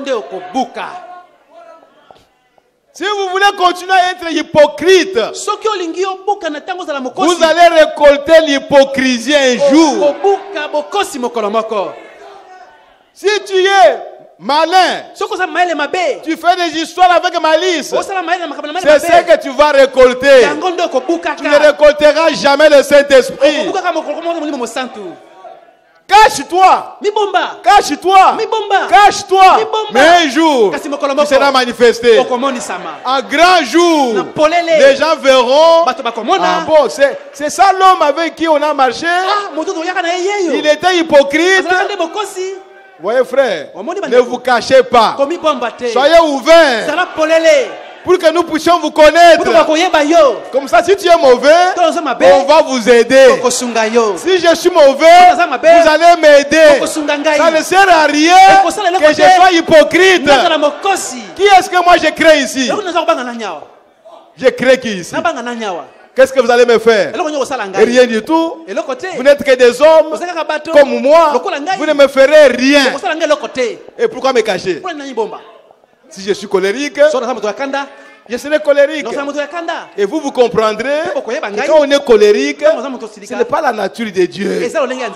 Si vous voulez continuer à être hypocrite, vous allez récolter l'hypocrisie un jour. Si tu es malin, tu fais des histoires avec malice, c'est ce que tu vas récolter. Tu ne récolteras jamais le Saint-Esprit. Cache-toi. Cache-toi. Cache-toi. Mais un jour, tu seras manifesté. Un grand jour, les gens verront. Ah bon, c'est ça l'homme avec qui on a marché. Il était hypocrite. Voyez frère, ne vous cachez pas. Soyez ouverts pour que nous puissions vous connaître. Comme ça, si tu es mauvais, on va vous aider. Si je suis mauvais, vous allez m'aider. Ça ne sert à rien que je sois hypocrite. Qui est-ce que moi je crée ici? Je crée qui ici? Qu'est-ce que vous allez me faire? Rien du tout. Vous n'êtes que des hommes comme moi. Vous ne me ferez rien. Et pourquoi me cacher? Si je suis colérique, je serai colérique. Et vous, vous comprendrez que quand on est colérique, ce n'est pas la nature de Dieu.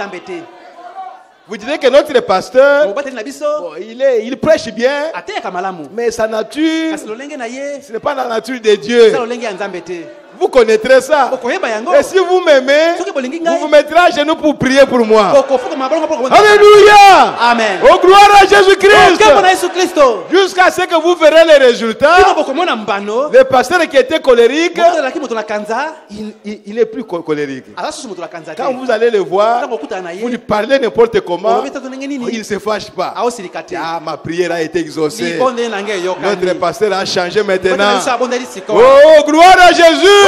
Vous direz que notre pasteur, bon, il, est, il prêche bien, mais sa nature, ce n'est pas la nature de Dieu. Vous connaîtrez ça. Et si vous m'aimez, vous vous mettrez à genoux pour prier pour moi. Alléluia. Amen. Oh, gloire à Jésus-Christ. Jusqu'à ce que vous verrez les résultats. Le pasteur qui était colérique, il, il, il est plus colérique. Quand vous allez le voir, vous lui parlez n'importe comment, il ne se fâche pas. Ah, ma prière a été exaucée. Notre pasteur a changé maintenant. Oh, gloire à Jésus.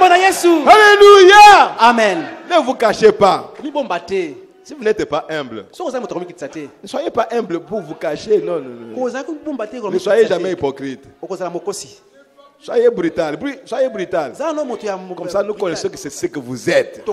Alléluia. Amen. Ne vous cachez pas. Si vous n'êtes pas humble, ne soyez pas humble pour vous cacher. Non, non, non. Ne soyez jamais hypocrite. Soyez brutal. Soyez brutal. Comme ça, nous connaissons que c'est ce que vous êtes.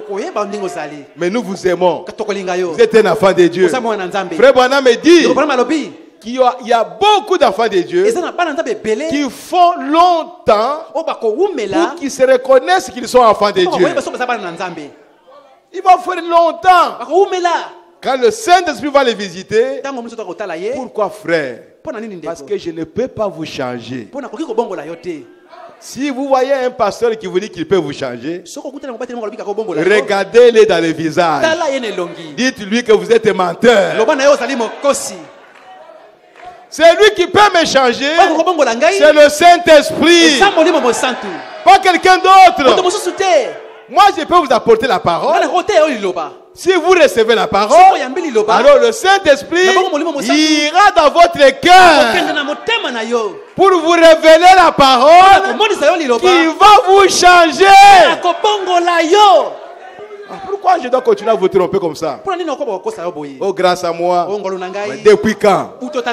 Mais nous vous aimons. Vous êtes un enfant de Dieu. Frère Branham me dit, qu'il y a, il y a beaucoup d'enfants de Dieu qui font longtemps pour qu'ils se reconnaissent qu'ils sont enfants de Dieu. Il va faire longtemps. Quand le Saint-Esprit va les visiter, pourquoi frère? Parce que je ne peux pas vous changer. Si vous voyez un pasteur qui vous dit qu'il peut vous changer, regardez-le dans le visage. Dites-lui que vous êtes menteur. C'est lui qui peut me changer. C'est le Saint-Esprit. Pas quelqu'un d'autre. Moi, je peux vous apporter la parole. Si vous recevez la parole, alors le Saint-Esprit ira dans votre cœur pour vous révéler la parole qui va vous changer. Pourquoi je dois continuer à vous tromper comme ça? Oh, grâce à moi. Depuis quand?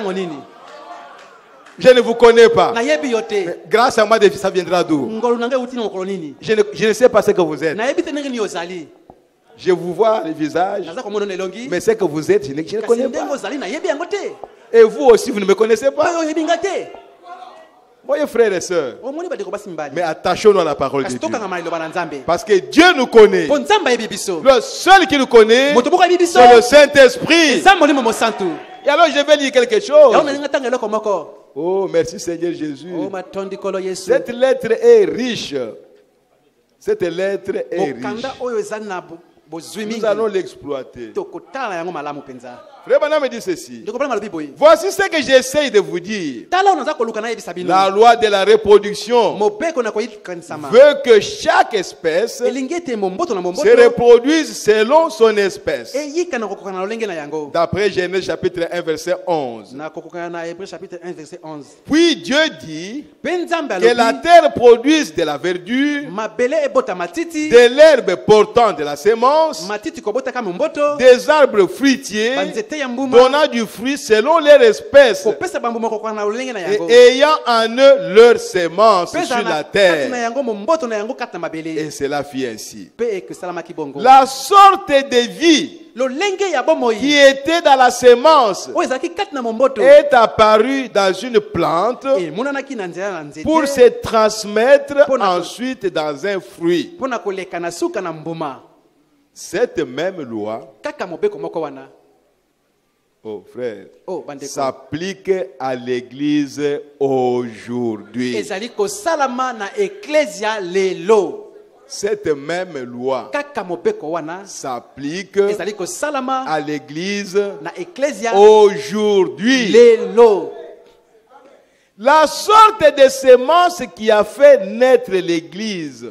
Je ne vous connais pas. Mais grâce à moi, ça viendra d'où? Je ne, je ne sais pas ce que vous êtes. Je vous vois le visage, mais ce que vous êtes, je ne, je ne connais pas. Et vous aussi, vous ne me connaissez pas. Voyez, frères et sœurs, mais attachons-nous à la parole de Dieu. Parce que Dieu nous connaît. Le seul qui nous connaît, c'est le Saint-Esprit. Et alors, je vais lire quelque chose. Oh, merci Seigneur Jésus. Cette lettre est riche. Cette lettre est riche. Nous allons l'exploiter. Frère Branham me dit ceci. Voici ce que j'essaye de vous dire. La loi de la reproduction veut que chaque espèce se reproduise selon son espèce. D'après Genèse chapitre un verset onze. Puis Dieu dit que la terre produise de la verdure, de l'herbe portant de la sémence, des arbres fruitiers donnant du fruit selon leur espèce et ayant en eux leur sémence sur la terre. Et cela fit ainsi. La sorte de vie qui était dans la sémence est apparue dans une plante pour se transmettre ensuite dans un fruit. Cette même loi, oh frère, oh, s'applique à l'église aujourd'hui. Cette même loi s'applique à l'église aujourd'hui. La sorte de sémence qui a fait naître l'église.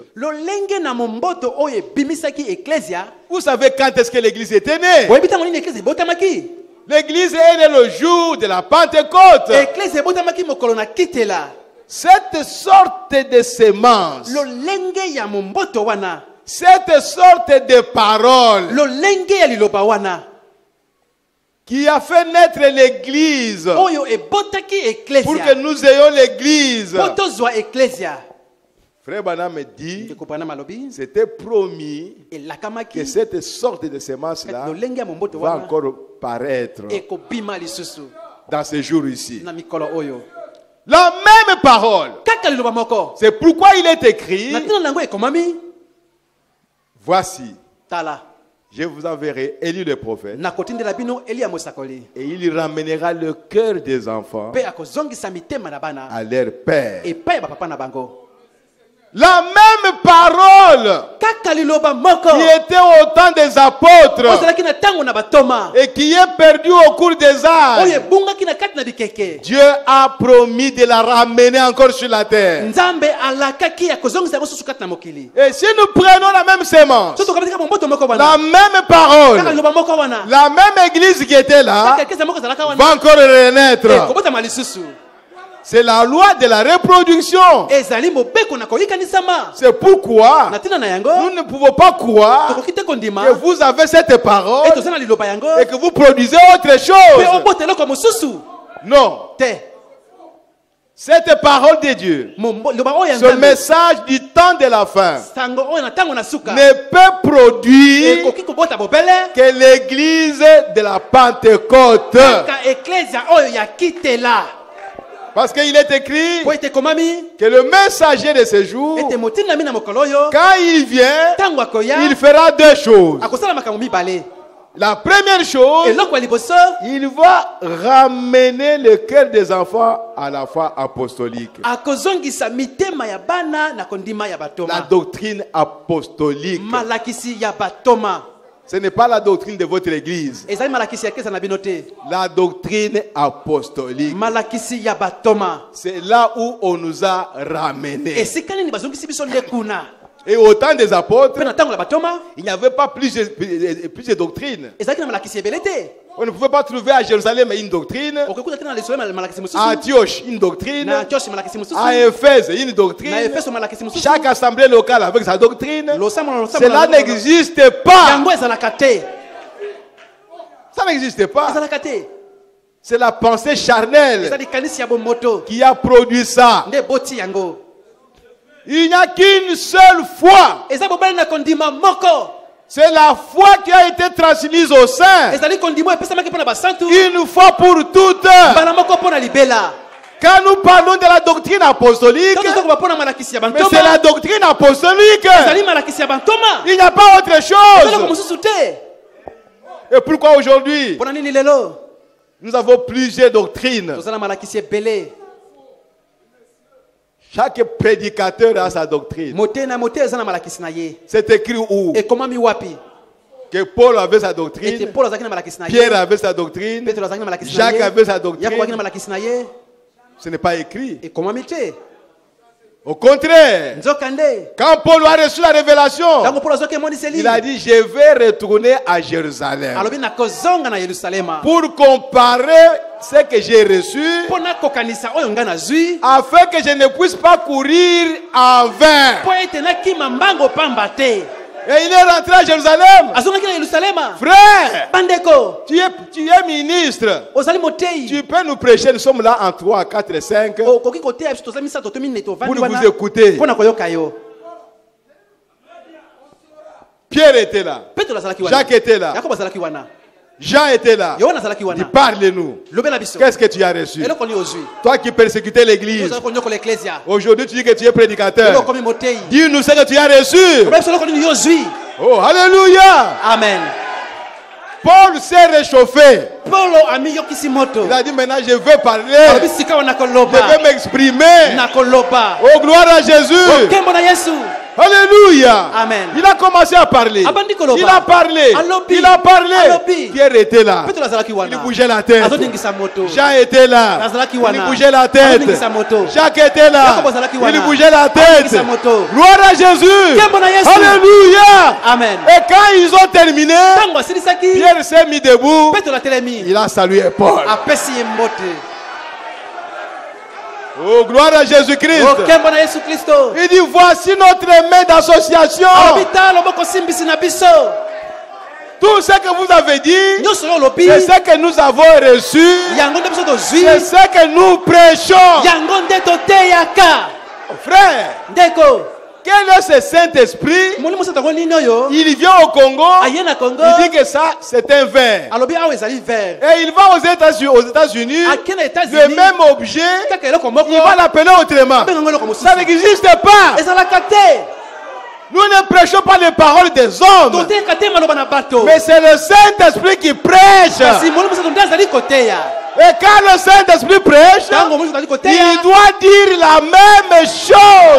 Vous savez quand est-ce que l'église était née? L'église est née le jour de la Pentecôte. Cette sorte de sémence, cette sorte de parole qui a fait naître l'église pour que nous ayons l'église. Frère Branham me dit, c'était promis que cette sorte de sémence-là va encore paraître dans ces jours ici. La même parole. C'est pourquoi il est écrit, voici, je vous enverrai Élie le prophète, et il ramènera le cœur des enfants à leur père. La même parole qui était au temps des apôtres et qui est perdue au cours des âges, Dieu a promis de la ramener encore sur la terre. Et si nous prenons la même sémence, la même parole, la même église qui était là va encore renaître. C'est la loi de la reproduction. C'est pourquoi nous ne pouvons pas croire que vous avez cette parole et que vous produisez autre chose. Non. Cette parole de Dieu, ce message du temps de la fin, ne peut produire que l'église de la Pentecôte. Parce qu'il est écrit que le messager de ce jour, quand il vient, il fera deux choses. La première chose, il va ramener le cœur des enfants à la foi apostolique. La doctrine apostolique. Ce n'est pas la doctrine de votre église. La doctrine apostolique. C'est là où on nous a ramenés. Et au temps des apôtres, il n'y avait pas plus de, plus de doctrines. On ne pouvait pas trouver à Jérusalem une doctrine, à Antioche une doctrine, à Éphèse une doctrine. Chaque assemblée locale avec sa doctrine. Cela n'existe pas. Ça n'existe pas. C'est la pensée charnelle qui a produit ça. Il n'y a qu'une seule foi. C'est la foi qui a été transmise au sein. Une fois pour toutes. Quand nous parlons de la doctrine apostolique, mais c'est la doctrine apostolique. Il n'y a pas autre chose. Et pourquoi aujourd'hui nous avons plusieurs doctrines? Chaque prédicateur a sa doctrine. C'est écrit où? Que Paul avait sa doctrine, Pierre avait sa doctrine, Jacques avait sa doctrine. Ce n'est pas écrit. Au contraire, quand Paul a reçu la révélation, il a dit: je vais retourner à Jérusalem pour comparer ce que j'ai reçu, afin que je ne puisse pas courir en vain. Et il est rentré à Jérusalem. Frère, tu es, tu es ministre. Tu peux nous prêcher. Nous sommes là en trois, quatre et cinq pour vous écouter. Pierre était là. Jacques était là. Jean était là. Il parle-nous. Qu'est-ce que tu as reçu? Toi qui persécutais l'église, aujourd'hui tu dis que tu es prédicateur. Dis-nous ce que tu as reçu. Oh, alléluia. Amen. Paul s'est réchauffé. Il a dit: maintenant je veux parler. Je veux m'exprimer. Oh, gloire à Jésus. Alléluia. Amen. Il a commencé à parler. Il a parlé. Il a parlé. Pierre était là. Il bougeait la tête. Jean était là. Il bougeait la tête. Jacques était là. Il bougeait la tête. Gloire à Jésus. Alléluia. Amen. Et quand ils ont terminé, Pierre s'est mis debout. Il a salué Paul. Oh, gloire à Jésus-Christ. Il dit: voici notre main d'association. Tout ce que vous avez dit, c'est ce que nous avons reçu. C'est ce que nous prêchons. Frère, quel est ce Saint-Esprit? Il vient au Congo. Il dit que ça, c'est un verre. Et il va aux États-Unis. Aux États-Unis, le même objet, il va l'appeler autrement. Ça n'existe pas. Nous ne prêchons pas les paroles des hommes, mais c'est le Saint-Esprit qui prêche. Et quand le Saint-Esprit prêche, il doit dire la même chose.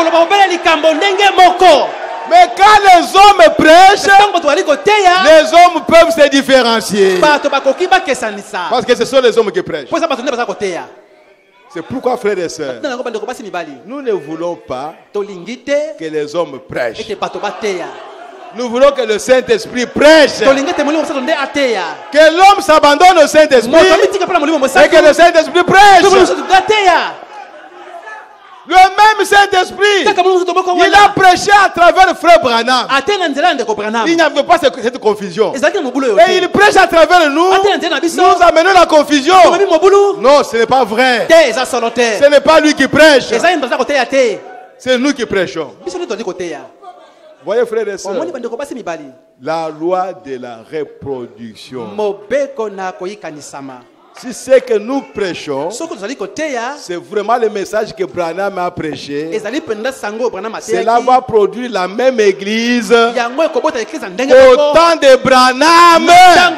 Mais quand les hommes prêchent, les hommes peuvent se différencier. Parce que ce sont les hommes qui prêchent. C'est pourquoi, frères et sœurs, nous ne voulons pas que les hommes prêchent. Nous voulons que le Saint-Esprit prêche. Que l'homme s'abandonne au Saint-Esprit et que le Saint-Esprit prêche. Le même Saint-Esprit, il a prêché à travers frère Branham. Il n'y avait pas cette confusion. Et il prêche à travers nous. Nous amenons la confusion. Non, ce n'est pas vrai. Ce n'est pas lui qui prêche. C'est nous qui prêchons. Voyez, frères et sœurs, la loi de la reproduction. Si c'est que nous prêchons, c'est vraiment le message que Branham a prêché. Cela va produire la même église au temps de Branham.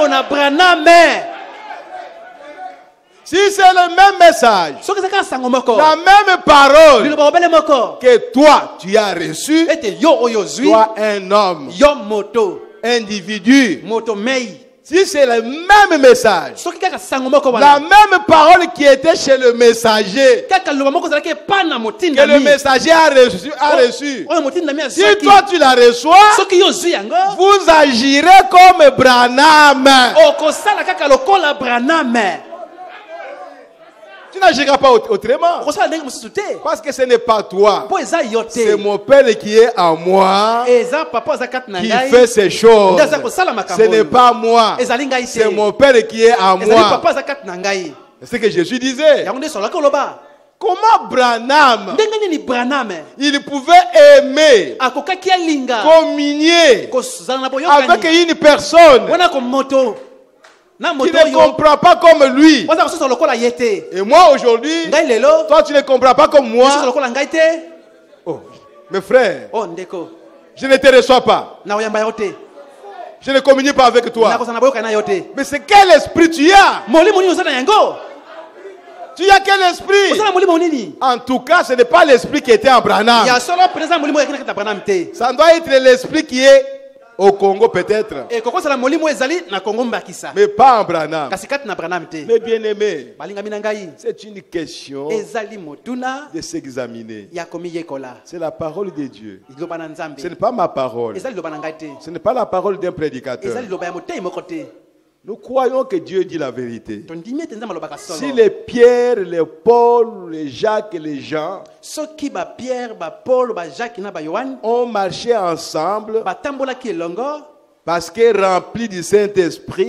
Si c'est le même message, la même parole que toi tu as reçu, toi un homme, individu, si c'est le même message, la même parole qui était chez le messager, que le messager a reçu, a reçu. Si toi tu la reçois, vous agirez comme Branham. Tu n'agiras pas autrement. Parce que ce n'est pas toi. C'est mon Père qui est en moi qui fait ces choses. Ce n'est pas moi. C'est mon Père qui est en moi. C'est ce que Jésus disait. Comment Branham, il pouvait aimer, communier avec une personne qui ne comprend pas comme lui. Et moi aujourd'hui, toi tu ne comprends pas comme moi. Oh, mes frères, je ne te reçois pas. Je ne communie pas avec toi. Mais c'est quel esprit tu as? Tu as quel esprit? En tout cas, ce n'est pas l'esprit qui était en Branham. Ça doit être l'esprit qui est au Congo peut-être. Mais pas en Branham. Mais bien aimé, c'est une question de s'examiner. C'est la parole de Dieu. Ce n'est pas ma parole. Ce n'est pas la parole d'un prédicateur. Nous croyons que Dieu dit la vérité. Si les Pierre, les Paul, les Jacques et les Jean ont marché ensemble parce que remplis du Saint-Esprit,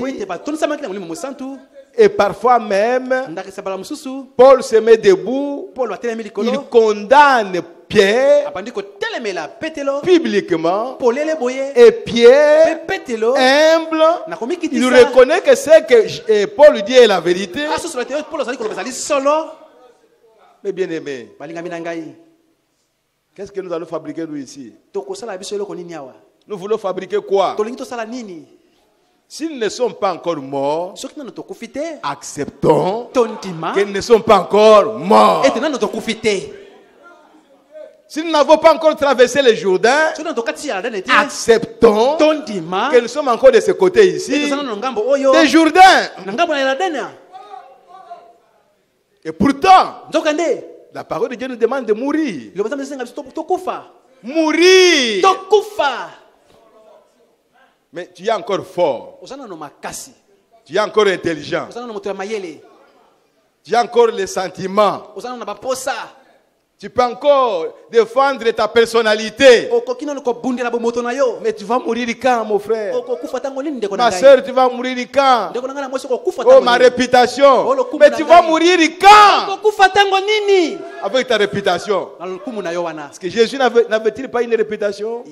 et parfois même Paul se met debout, il condamne Pierre publiquement, et Pierre humble, il reconnaît que c'est que Paul dit est la vérité. Mais bien aimé, qu'est-ce que nous allons fabriquer nous ici? Nous voulons fabriquer quoi? S'ils ne sont pas encore morts, acceptons qu'ils ne sont pas encore morts. Si nous n'avons pas encore traversé le Jourdain, acceptons que nous sommes encore de ce côté ici, des Jourdains. Et pourtant, la parole de Dieu nous demande de mourir. Mourir. Mais tu es encore fort. Tu es encore intelligent. Tu as encore les sentiments. Tu peux encore défendre ta personnalité. Mais tu vas mourir quand, mon frère? Ma soeur, tu vas mourir quand? Oh, ma réputation. Mais tu vas mourir quand? Avec ta réputation. Parce que Jésus n'avait-il pas une réputation?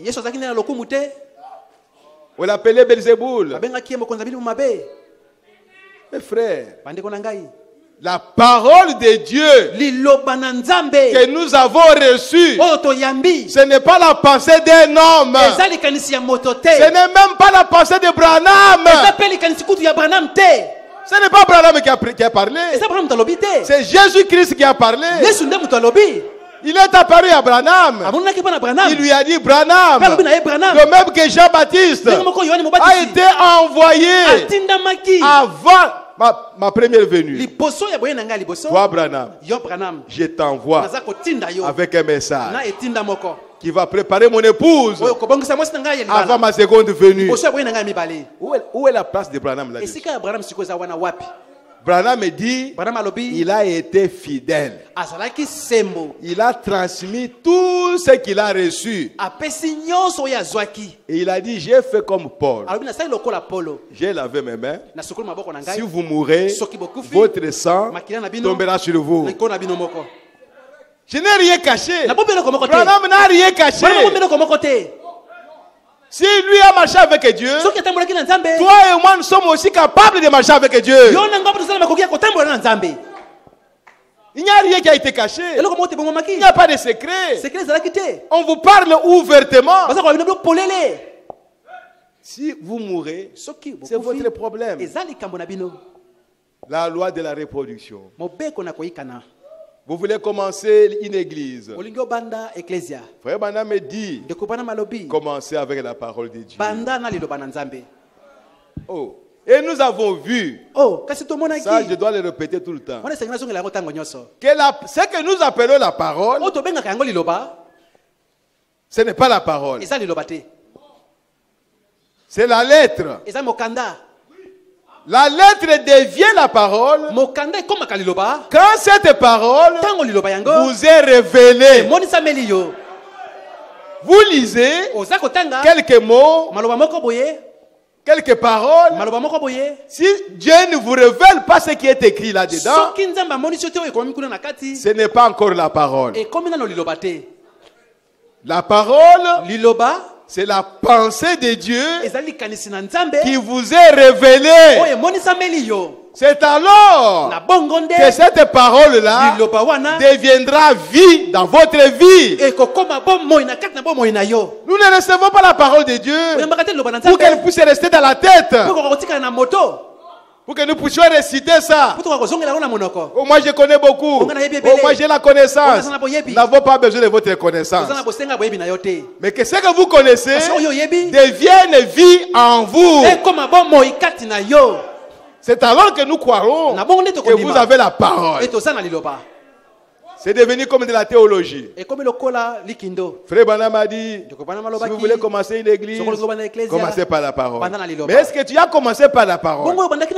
On l'appelait Belzéboul. Mes frères, la parole de Dieu que nous avons reçue, ce n'est pas la pensée d'un homme. Ce n'est même pas la pensée de Branham. Ce n'est pas Branham qui a, qui a parlé. C'est Jésus-Christ qui a parlé. Il est apparu à Branham. Il lui a dit, Branham, de même que Jean-Baptiste a été envoyé avant ma, ma première venue. Toi, Branham, je t'envoie avec un message qui va préparer mon épouse avant ma seconde venue. Où est, où est la place de Branham là-dessus? Branham me dit, il a été fidèle. Il a transmis tout ce qu'il a reçu. Et il a dit, j'ai fait comme Paul. J'ai lavé mes mains. Si vous mourrez, votre sang tombera sur vous. Je n'ai rien caché. Branham n'a rien caché. Si lui a marché avec Dieu, toi et moi nous sommes aussi capables de marcher avec Dieu. Il n'y a rien qui a été caché. Il n'y a pas de secret. On vous parle ouvertement. Si vous mourrez, c'est votre problème. La loi de la reproduction. Vous voulez commencer une église. Frère Branham me dit, commencez avec la parole de Dieu. Oh. Et nous avons vu, ça je dois le répéter tout le temps, que la, ce que nous appelons la parole, ce n'est pas la parole. C'est la lettre. La lettre devient la parole quand cette parole vous est révélée. Vous lisez quelques mots, quelques paroles. Si Dieu ne vous révèle pas ce qui est écrit là-dedans, ce n'est pas encore la parole. La parole, c'est la pensée de Dieu qui vous est révélée. C'est alors que cette parole-là deviendra vie dans votre vie. Nous ne recevons pas la parole de Dieu pour qu'elle puisse rester dans la tête, pour que nous puissions réciter ça. Oh, moi je connais beaucoup. Oh, moi j'ai la connaissance. Nous n'avons pas besoin de votre connaissance. Mais que ce que vous connaissez devienne vie en vous. C'est alors que nous croirons que vous avez la parole. C'est devenu comme de la théologie. Frère Branham a dit, si vous voulez commencer une église, commencez par la parole. Mais est-ce que tu as commencé par la parole?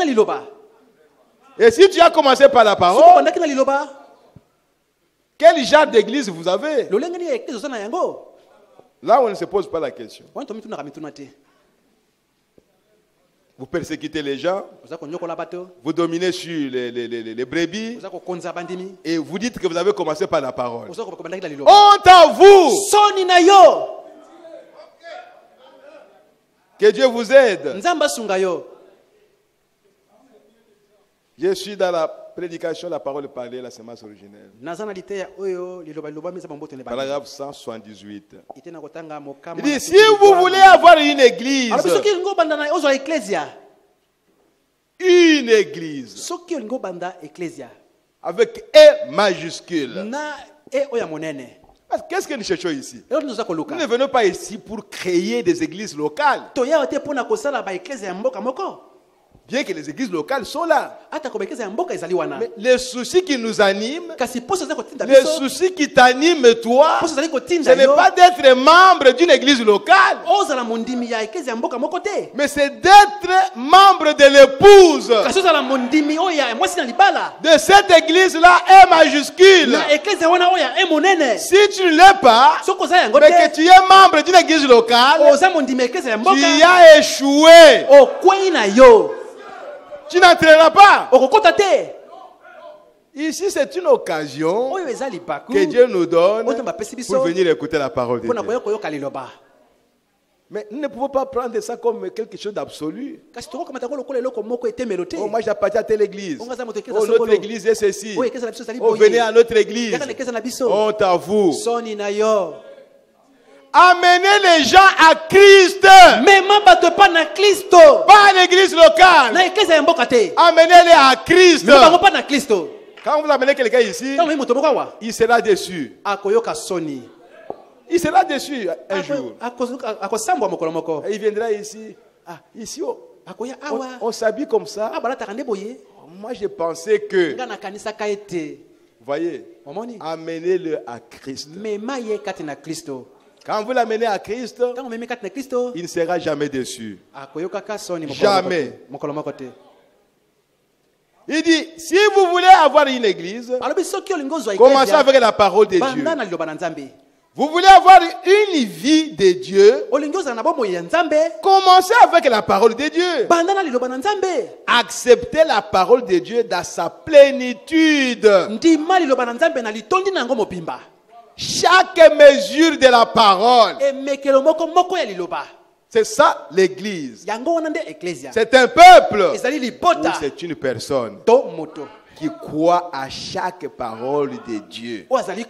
Et si tu as commencé par la parole, quel genre d'église vous avez? Là, on ne se pose pas la question. Vous persécutez les gens, vous dominez sur les, les, les, les brebis, et vous dites que vous avez commencé par la parole. Honte à vous! Que Dieu vous aide. Je suis dans la prédication, la parole parlée, la semence originelle. Paragraphe cent soixante-dix-huit. Il dit, si vous voulez avoir une église, une église, avec E majuscule. Qu'est-ce que nous cherchons ici? Nous ne venons pas ici pour créer des églises locales. Bien que les églises locales sont là. Mais le souci qui nous anime, le souci qui t'anime toi, ce n'est pas d'être membre d'une église locale, mais c'est d'être membre de l'épouse de cette église-là, est majuscule. Si tu ne l'es pas, mais que tu es membre d'une église locale, tu as échoué. Tu n'entreras pas. Ici, c'est une occasion que Dieu nous donne pour venir écouter la parole de Dieu. Mais nous ne pouvons pas prendre ça comme quelque chose d'absolu. Oh, moi j'appartiens à telle église. Oh, notre église est ceci. Oh, venez à notre église. Honte à vous. Amenez les gens à Christ. Pas à l'église locale. Amenez-les à Christ. Quand vous amenez quelqu'un ici, il sera déçu. Il sera déçu un jour. Et il viendra ici. Ah, ici, on, on s'habille comme ça. Moi, je pensais que... Vous voyez, amenez-le à Christ. Quand vous l'amenez à Christ, il ne sera jamais déçu. Jamais. Il dit, si vous voulez avoir une église, commencez avec la parole de Dieu. Vous voulez avoir une vie de Dieu, commencez avec la parole de Dieu. Acceptez la parole de Dieu dans sa plénitude. Chaque mesure de la parole. C'est ça l'église. C'est un peuple ou c'est une personne qui croit à chaque parole de Dieu.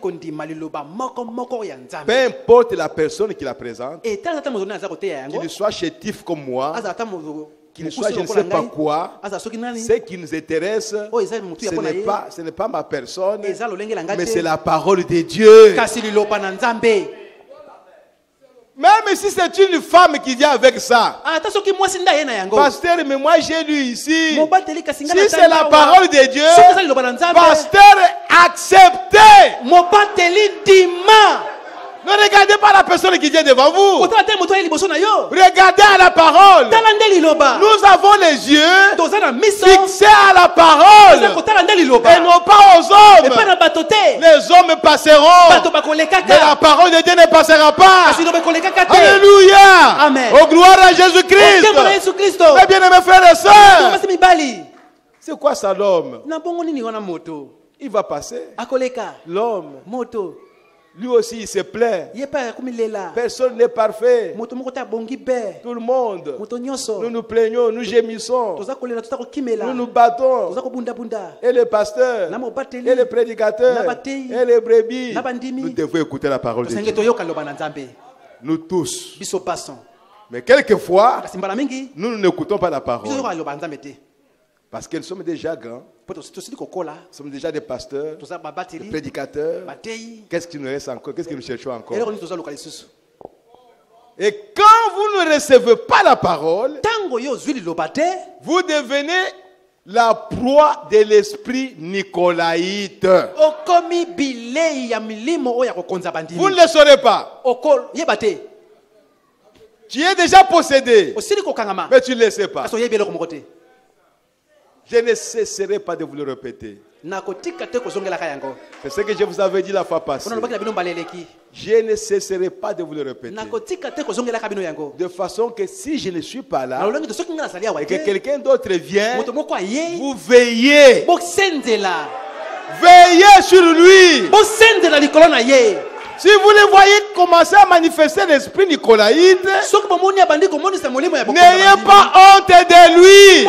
Peu importe la personne qui la présente, qu'il soit chétif comme moi, qu'il soit je ne sais pas quoi, ce qui nous intéresse, ce n'est pas, ce n'est pas ma personne, mais c'est la parole de Dieu. Même si c'est une femme qui vient avec ça. Pasteur, mais moi j'ai lu ici. Si c'est la parole de Dieu, pasteur, acceptez. Ne regardez pas la personne qui vient devant vous. Regardez à la parole. Nous avons les yeux fixés à la parole et non pas aux hommes. Les hommes passeront, mais la parole de Dieu ne passera pas. Alléluia. Amen. Au gloire à Jésus-Christ. Mes bien-aimés frères et sœurs, c'est quoi ça l'homme? Il va passer. L'homme. Lui aussi, il se plaît. Personne n'est parfait. Tout le monde. Nous nous plaignons, nous gémissons. Nous nous battons. Et les pasteurs, et les prédicateurs, et les brebis. Nous devons écouter la parole de Dieu. Nous tous. Mais quelquefois, nous n'écoutons pas la parole. Parce que nous sommes déjà grands. Nous sommes déjà des pasteurs, des prédicateurs. Qu'est-ce qui nous reste encore? Qu'est-ce que nous cherchons encore? Et quand vous ne recevez pas la parole, vous devenez la proie de l'esprit nicolaïte. Vous ne le saurez pas. Tu es déjà possédé, mais tu ne le sais pas. Je ne cesserai pas de vous le répéter. C'est ce que je vous avais dit la fois passée. Je ne cesserai pas de vous le répéter. De façon que si je ne suis pas là et que quelqu'un d'autre vient, vous veillez. Veillez sur lui. Si vous le voyez commencer à manifester l'esprit nicolaïte, n'ayez pas honte de lui.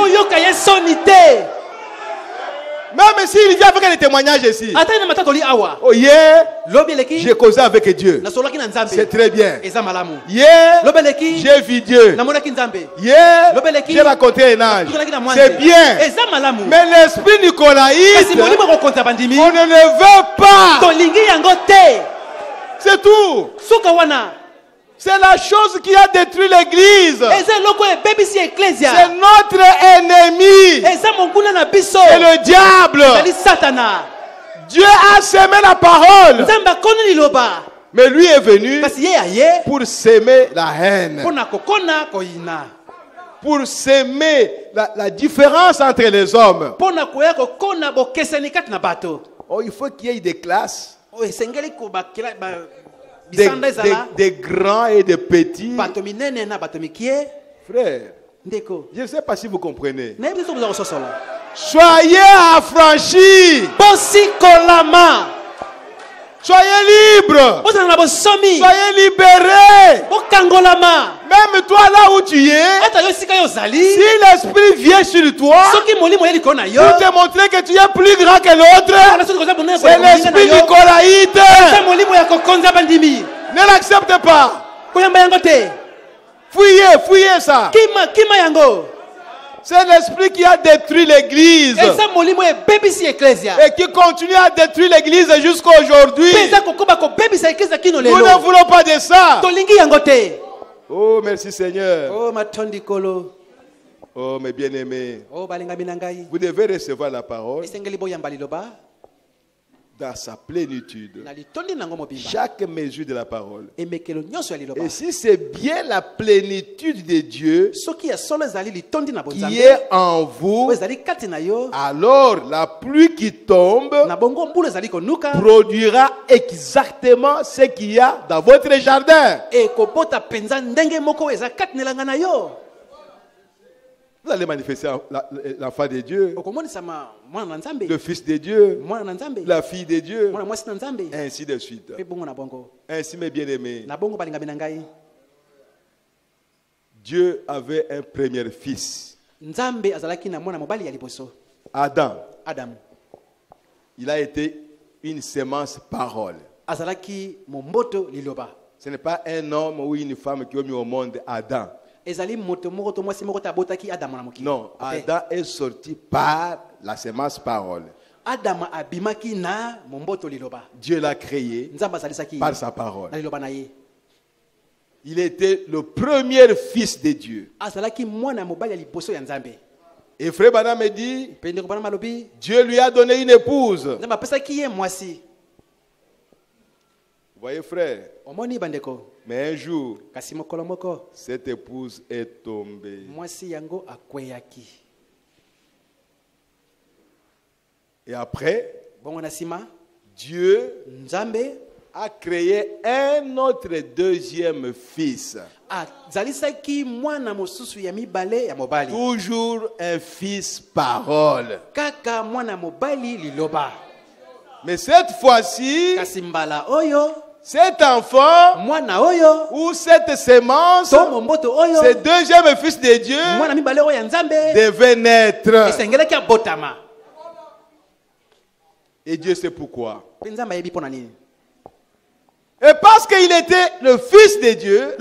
Même s'il vient avec des témoignages ici. Oh yeah, j'ai causé avec Dieu. C'est très bien. Yeah, j'ai vu Dieu. Yeah, j'ai raconté un âge. C'est bien. Mais l'esprit nicolaïte, on ne le veut pas. C'est tout. C'est la chose qui a détruit l'église. C'est notre ennemi. C'est le diable. Dieu a semé la parole. Mais lui est venu pour s'aimer la haine. Pour s'aimer la, la différence entre les hommes. Oh, il faut qu'il y ait des classes. Des, des, des grands et des petits. Frère, je ne sais pas si vous comprenez. Soyez affranchis. Soyez libres. Soyez libérés. Même toi là où tu es, si l'esprit vient sur toi pour te montrer que tu es plus grand que l'autre, c'est l'esprit nicolaïte. Ne l'accepte pas. Fuyez, fuyez ça. C'est l'esprit qui a détruit l'église et qui continue à détruire l'église jusqu'à aujourd'hui. Nous ne voulons pas de ça. Oh, merci Seigneur. Oh, mes bien-aimés. Vous devez recevoir la parole. dans sa plénitude chaque mesure de la parole. Et si c'est bien la plénitude de Dieu qui est en vous, alors la pluie qui tombe produira exactement ce qu'il y a dans votre jardin. Vous allez manifester l'enfant de Dieu, le fils de Dieu, la fille de Dieu, et ainsi de suite. Ainsi, mes bien-aimés, Dieu avait un premier fils, Adam. Il a été une semence parole. Ce n'est pas un homme ou une femme qui ont mis au monde Adam. Non, Adam est sorti par la semence parole. Dieu l'a créé par sa parole. Il était le premier fils de Dieu. Et Frère Branham me dit, Dieu lui a donné une épouse. Vous voyez, frère, mais un jour, cette épouse est tombée. Et après, Dieu a créé un autre deuxième fils. Toujours un fils parole. Mais cette fois-ci, cet enfant ou cette sémence, ce deuxième fils de Dieu devait naître. Et Dieu sait pourquoi. Et parce qu'il était le fils de Dieu,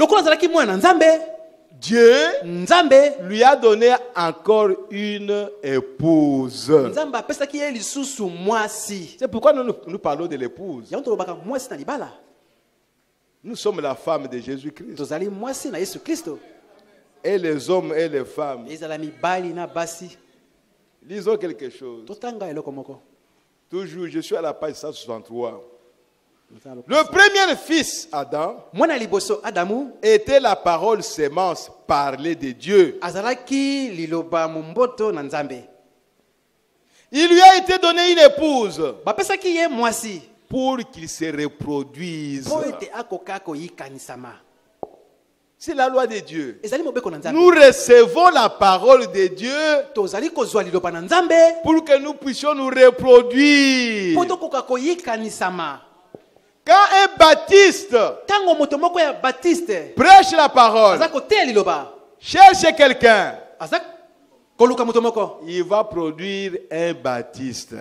Dieu lui a donné encore une épouse. C'est pourquoi nous, nous parlons de l'épouse. Nous sommes la femme de Jésus-Christ. Et les hommes et les femmes. Lisons quelque chose. Toujours, je suis à la page cent soixante-trois. Le premier fils, Adam, était la parole sémence parlée de Dieu. Il lui a été donné une épouse pour qu'il se reproduise. C'est la loi de Dieu. Nous recevons la parole de Dieu pour que nous puissions nous reproduire. Quand un baptiste prêche la parole, cherche quelqu'un, il va produire un baptiste.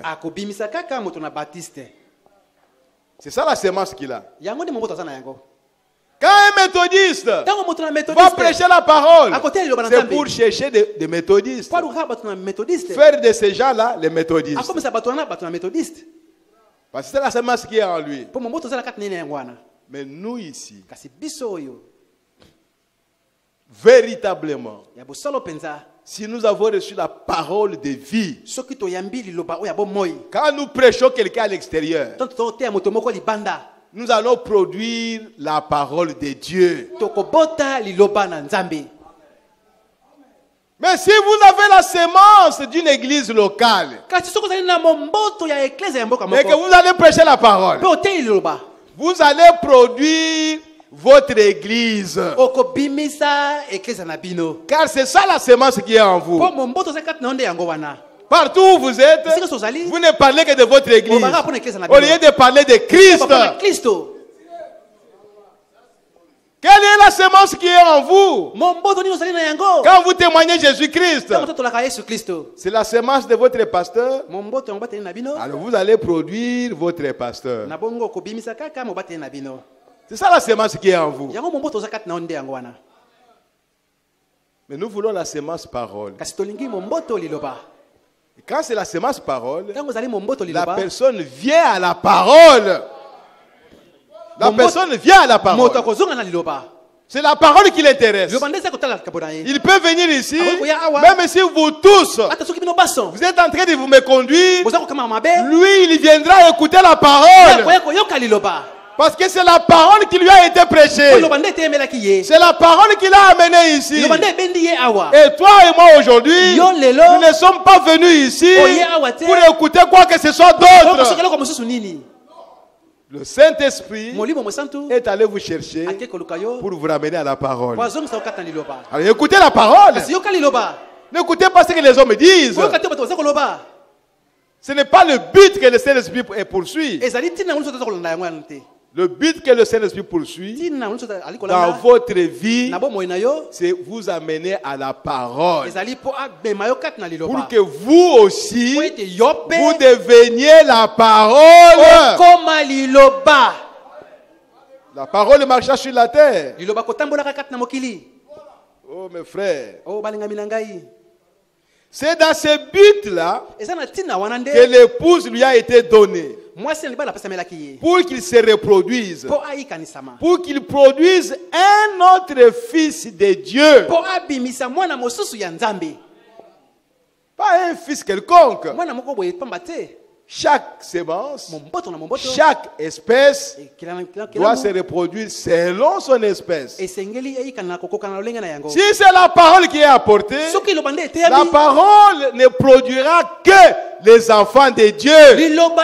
C'est ça la semence qu'il a. Quand un méthodiste va prêcher la parole, c'est pour chercher des, des méthodistes. Faire de ces gens-là les méthodistes. Parce que c'est la semence qui est en lui. Mais nous ici, véritablement, si nous avons reçu la parole de vie, quand nous prêchons quelqu'un à l'extérieur, nous allons produire la parole de Dieu. Mais si vous avez la sémence d'une église locale et que vous allez prêcher la parole, vous allez produire votre église. Car c'est ça la sémence qui est en vous. Partout où vous êtes, vous ne parlez que de votre église au lieu de parler de Christ. Quelle est la sémence qui est en vous? Quand vous témoignez Jésus-Christ, c'est la sémence de votre pasteur. Alors vous allez produire votre pasteur. C'est ça la sémence qui est en vous. Mais nous voulons la sémence parole. Et quand c'est la sémence parole, la personne vient à la parole. La personne vient à la parole. C'est la parole qui l'intéresse. Il peut venir ici, même si vous tous, vous êtes en train de vous méconduire, lui, il viendra écouter la parole. Parce que c'est la parole qui lui a été prêchée. C'est la parole qui l'a amené ici. Et toi et moi aujourd'hui, nous ne sommes pas venus ici pour écouter quoi que ce soit d'autre. Le Saint-Esprit est allé vous chercher pour vous ramener à la parole. Alors écoutez la parole. N'écoutez pas ce que les hommes disent. Ce n'est pas le but que le Saint-Esprit poursuit. Le but que le Saint-Esprit poursuit dans votre vie, c'est vous amener à la parole. Pour que vous aussi, vous deveniez la parole. La parole marcha sur la terre. Oh mes frères. C'est dans ce but-là que l'épouse lui a été donnée. Pour qu'il se reproduise. Pour qu'il produise un autre fils de Dieu. Pas un fils quelconque. Chaque sémence, chaque espèce doit se reproduire selon son espèce. Si c'est la parole qui est apportée, la parole ne produira que les enfants de Dieu.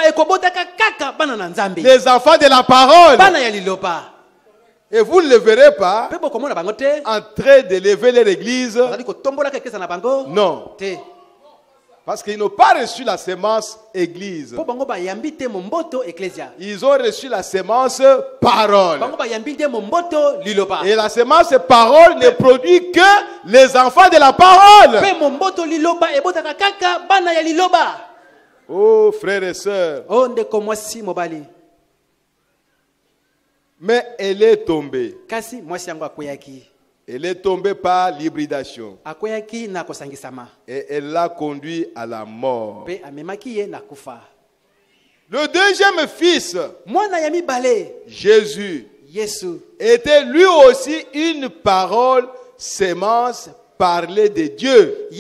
Les enfants de la parole. Et vous ne le verrez pas en train de lever leur église. Non. Parce qu'ils n'ont pas reçu la sémence église. Ils ont reçu la sémence parole. Et la sémence parole ne produit que les enfants de la parole. Oh frères et sœurs. Mais elle est tombée. Elle est tombée par l'hybridation. Et elle l'a conduit à la mort. Le deuxième fils, Jésus, était lui aussi une parole, sémence, parler de Dieu.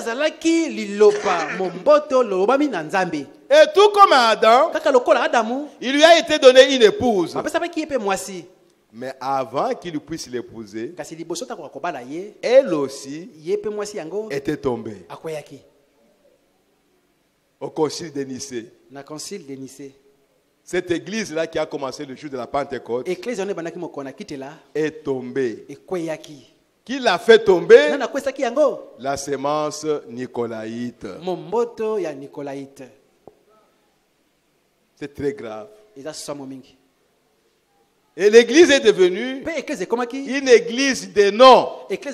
Et tout comme Adam, il lui a été donné une épouse. Mais avant qu'il puisse l'épouser, elle aussi était tombée. Au concile de Nicée. Cette église-là qui a commencé le jour de la Pentecôte est tombée. Qui l'a fait tomber? La sémence nicolaïte. C'est très grave. Et l'église est devenue une église de nom.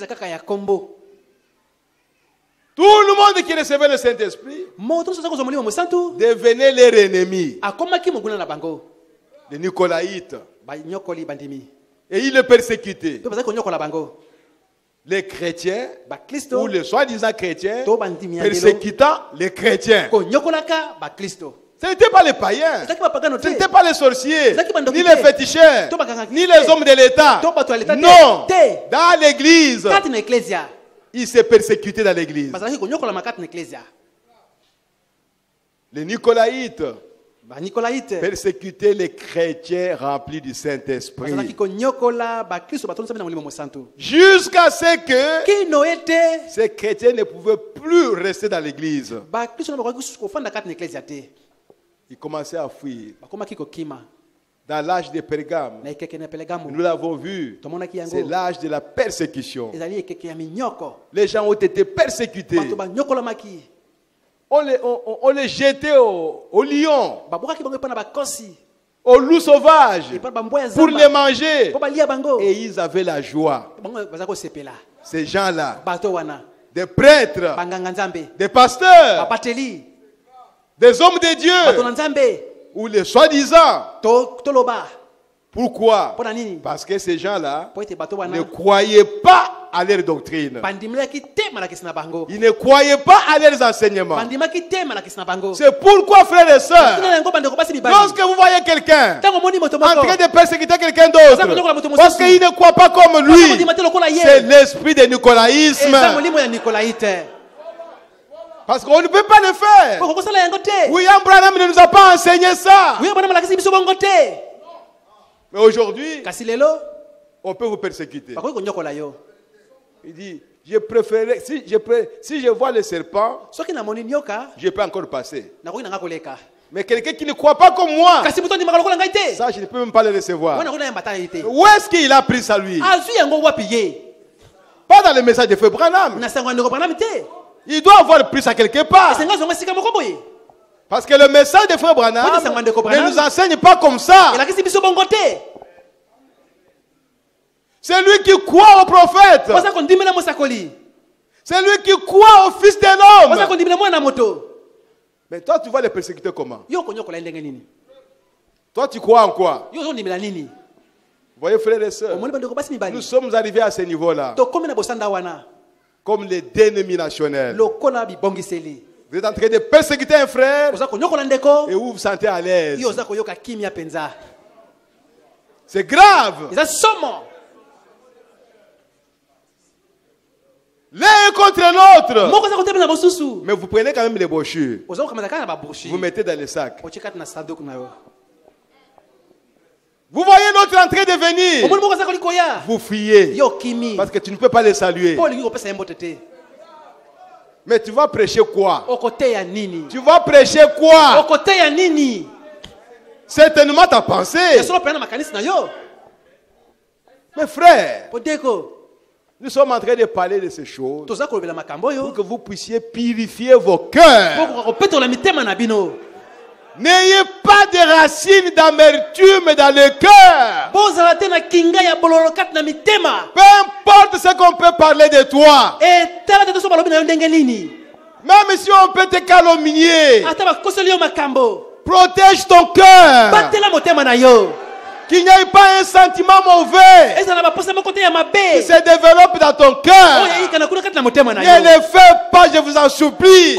Tout le monde qui recevait le Saint-Esprit devenait leur ennemi. Les Nicolaïtes. Et ils le persécutaient. Les chrétiens, ou les soi-disant chrétiens, persécutant les chrétiens. Ce n'était pas les païens, ce n'était pas les sorciers, ni les féticheurs, ni les hommes de l'État. Non, dans l'église, ils se persécutaient dans l'église. Les Nicolaïtes persécutaient les chrétiens remplis du Saint-Esprit. Jusqu'à ce que ces chrétiens ne pouvaient plus rester dans l'église. Ils commençaient à fuir. Dans l'âge de Pergame, nous l'avons vu, c'est l'âge de la persécution. Les gens ont été persécutés. On les, on, on les jetait au, au lion, au loup sauvage, pour les manger. Et ils avaient la joie. Ces gens-là, des prêtres, des pasteurs, des hommes de Dieu, ou les soi-disant. Pourquoi? Parce que ces gens-là ne croyaient pas à leur doctrine. Ils ne croyaient pas à leurs enseignements. C'est pourquoi, frères et sœurs, lorsque vous voyez quelqu'un en train de persécuter quelqu'un d'autre, parce qu'il ne croit pas comme lui, c'est l'esprit de nicolaïsme. Parce qu'on ne peut pas le faire. William Branham ne nous a pas enseigné ça. Mais aujourd'hui, on peut vous persécuter. Il dit, je préférais, si je, pré, si je vois le serpent, je peux encore passer. Mais quelqu'un qui ne croit pas comme moi, ça je ne peux même pas le recevoir. Où est-ce qu'il a pris ça lui? Pas dans le message de Frère Branham. Il doit avoir pris ça quelque part. Parce que le message de Frère Branham ne nous enseigne pas comme ça. C'est lui qui croit au prophète. C'est lui qui croit au Fils de l'homme. Mais toi, tu vas les persécuter comment? Toi, tu crois en quoi? Vous voyez, frères et sœurs, nous sommes arrivés à ce niveau-là. Comme les dénominationnels. Vous êtes en train de persécuter un frère et vous vous sentez à l'aise. C'est grave. L'un contre l'autre. Mais vous prenez quand même les brochures. Vous mettez dans les sacs. Vous voyez l'autre en train de venir. Vous fuyez. Parce que tu ne peux pas les saluer. Mais tu vas prêcher quoi? Tu vas prêcher quoi? Certainement ta pensée. Mes frères, nous sommes en train de parler de ces choses pour que vous puissiez purifier vos cœurs. N'ayez pas de racines d'amertume dans le cœur. Peu importe ce qu'on peut parler de toi. Même si on peut te calomnier, protège ton cœur. Qu'il n'y ait pas un sentiment mauvais qui se développe dans ton cœur. Ne le faites pas, je vous en supplie.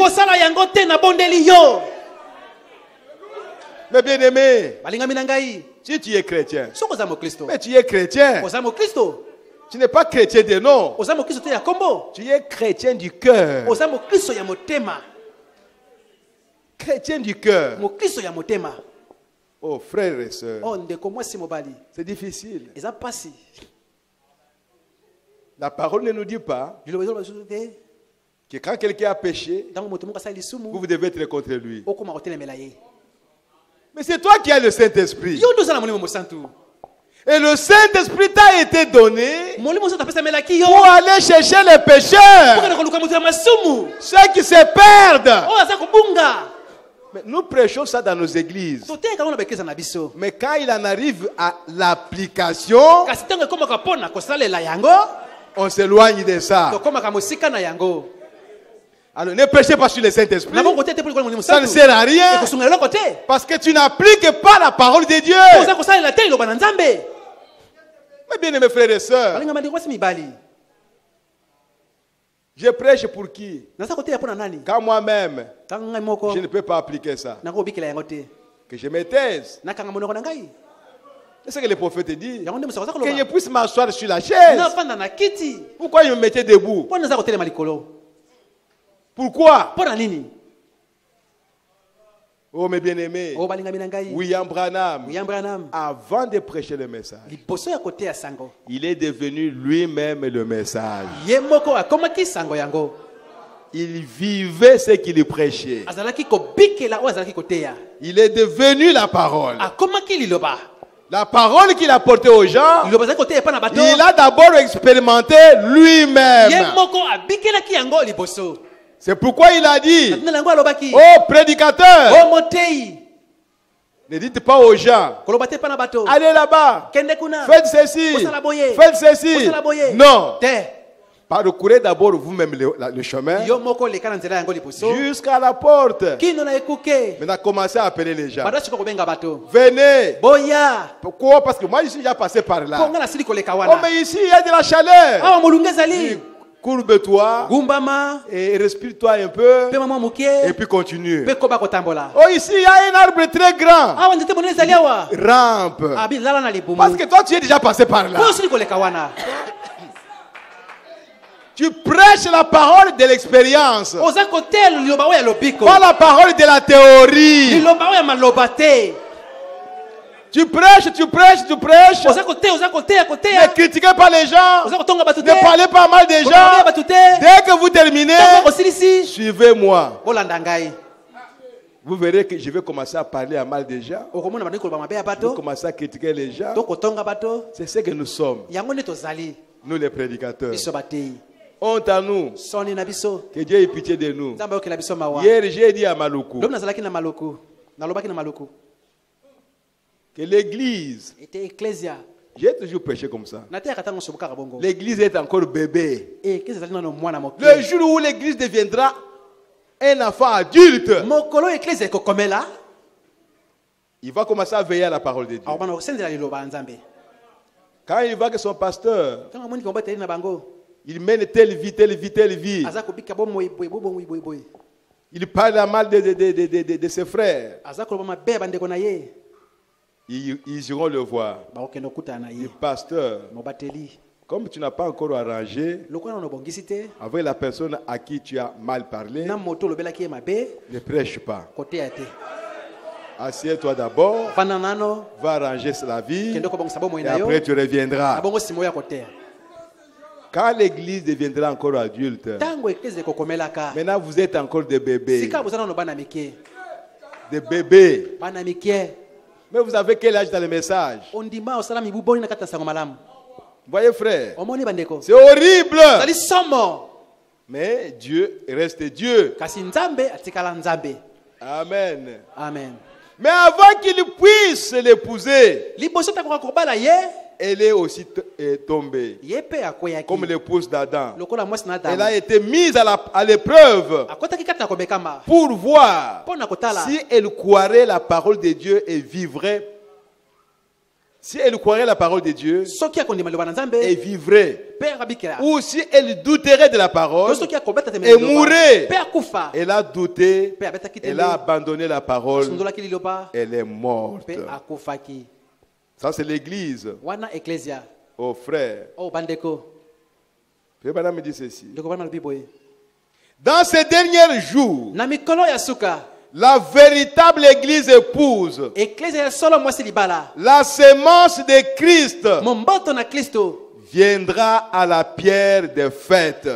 Mais bien aimé, si tu es chrétien, mais tu es chrétien, tu n'es pas chrétien de nom, tu es chrétien du cœur. Chrétien du cœur. Oh frères et sœurs, c'est difficile. La parole ne nous dit pas que quand quelqu'un a péché, vous, vous devez être contre lui. Mais c'est toi qui as le Saint-Esprit. Et le Saint-Esprit t'a été donné pour aller chercher les pécheurs, ceux qui se perdent. Mais nous prêchons ça dans nos églises. Mais quand il en arrive à l'application, on s'éloigne de ça. Alors ne prêchez pas sur le Saint-Esprit. Ça ne sert à rien. Parce que tu n'appliques pas la parole de Dieu. Mais bien mes frères et sœurs, je prêche pour qui? Quand moi-même, je ne peux pas appliquer ça. Que je me taise. C'est ce que le prophète dit. Que je puisse m'asseoir sur la chaise. Pourquoi je me mettais debout? Pourquoi? Oh mes bien-aimés, William Branham, avant de prêcher le message, il est devenu lui-même le message. Il vivait ce qu'il prêchait. Il est devenu la parole. La parole qu'il a portée aux gens, il a d'abord expérimenté lui-même. C'est pourquoi il a dit, oh prédicateur, ne dites pas aux gens, allez là-bas, faites ceci, faites ceci. Non. Parcourez d'abord vous-même le, le chemin jusqu'à la porte. Maintenant, commencez à appeler les gens. Venez. Pourquoi? Parce que moi, je suis déjà passé par là. Oh, mais ici, il y a de la chaleur. Courbe-toi et respire-toi un peu et puis continue. Oh, ici, il y a un arbre très grand. Rampe. Parce que toi, tu es déjà passé par là. Tu prêches la parole de l'expérience. Pas la parole de la théorie. Tu prêches, tu prêches, tu prêches. Ne critiquez pas les gens. Ne parlez pas mal des gens. Dès que vous terminez, suivez-moi. Vous verrez que je vais commencer à parler à mal des gens. Je vais commencer à critiquer les gens. C'est ce que nous sommes. Nous les prédicateurs. Honte à nous. Que Dieu ait pitié de nous. Hier, j'ai dit à Maluku que l'église, j'ai toujours prêché comme ça. L'église est encore bébé. Le jour où l'église deviendra un enfant adulte, il va commencer à veiller à la parole de Dieu. Quand il voit que son pasteur, il mène telle vie, telle vie, telle vie, il parle mal de, de, de, de, de, de ses frères, ils, ils iront le voir. Le pasteur, comme tu n'as pas encore arrangé avec la personne à qui tu as mal parlé, ne prêche pas. Assieds-toi d'abord, va arranger la vie, et après tu reviendras. Quand l'église deviendra encore adulte, maintenant vous êtes encore des bébés. Des bébés. Mais vous avez quel âge dans le message? Voyez frère, c'est horrible. Mais Dieu reste Dieu. Amen. Amen. Mais avant qu'il puisse l'épouser, elle est aussi tombée. Comme l'épouse d'Adam. Elle a été mise à l'épreuve pour voir si elle croirait la parole de Dieu et vivrait. Si elle croirait la parole de Dieu et vivrait. Ou si elle douterait de la parole et mourrait. Elle a douté. Elle a abandonné la parole. Elle est morte. Ça, c'est l'église. Oh frère. Madame me dit ceci. Dans ces derniers jours, la véritable église épouse, la sémence de Christ, viendra à la pierre des fêtes.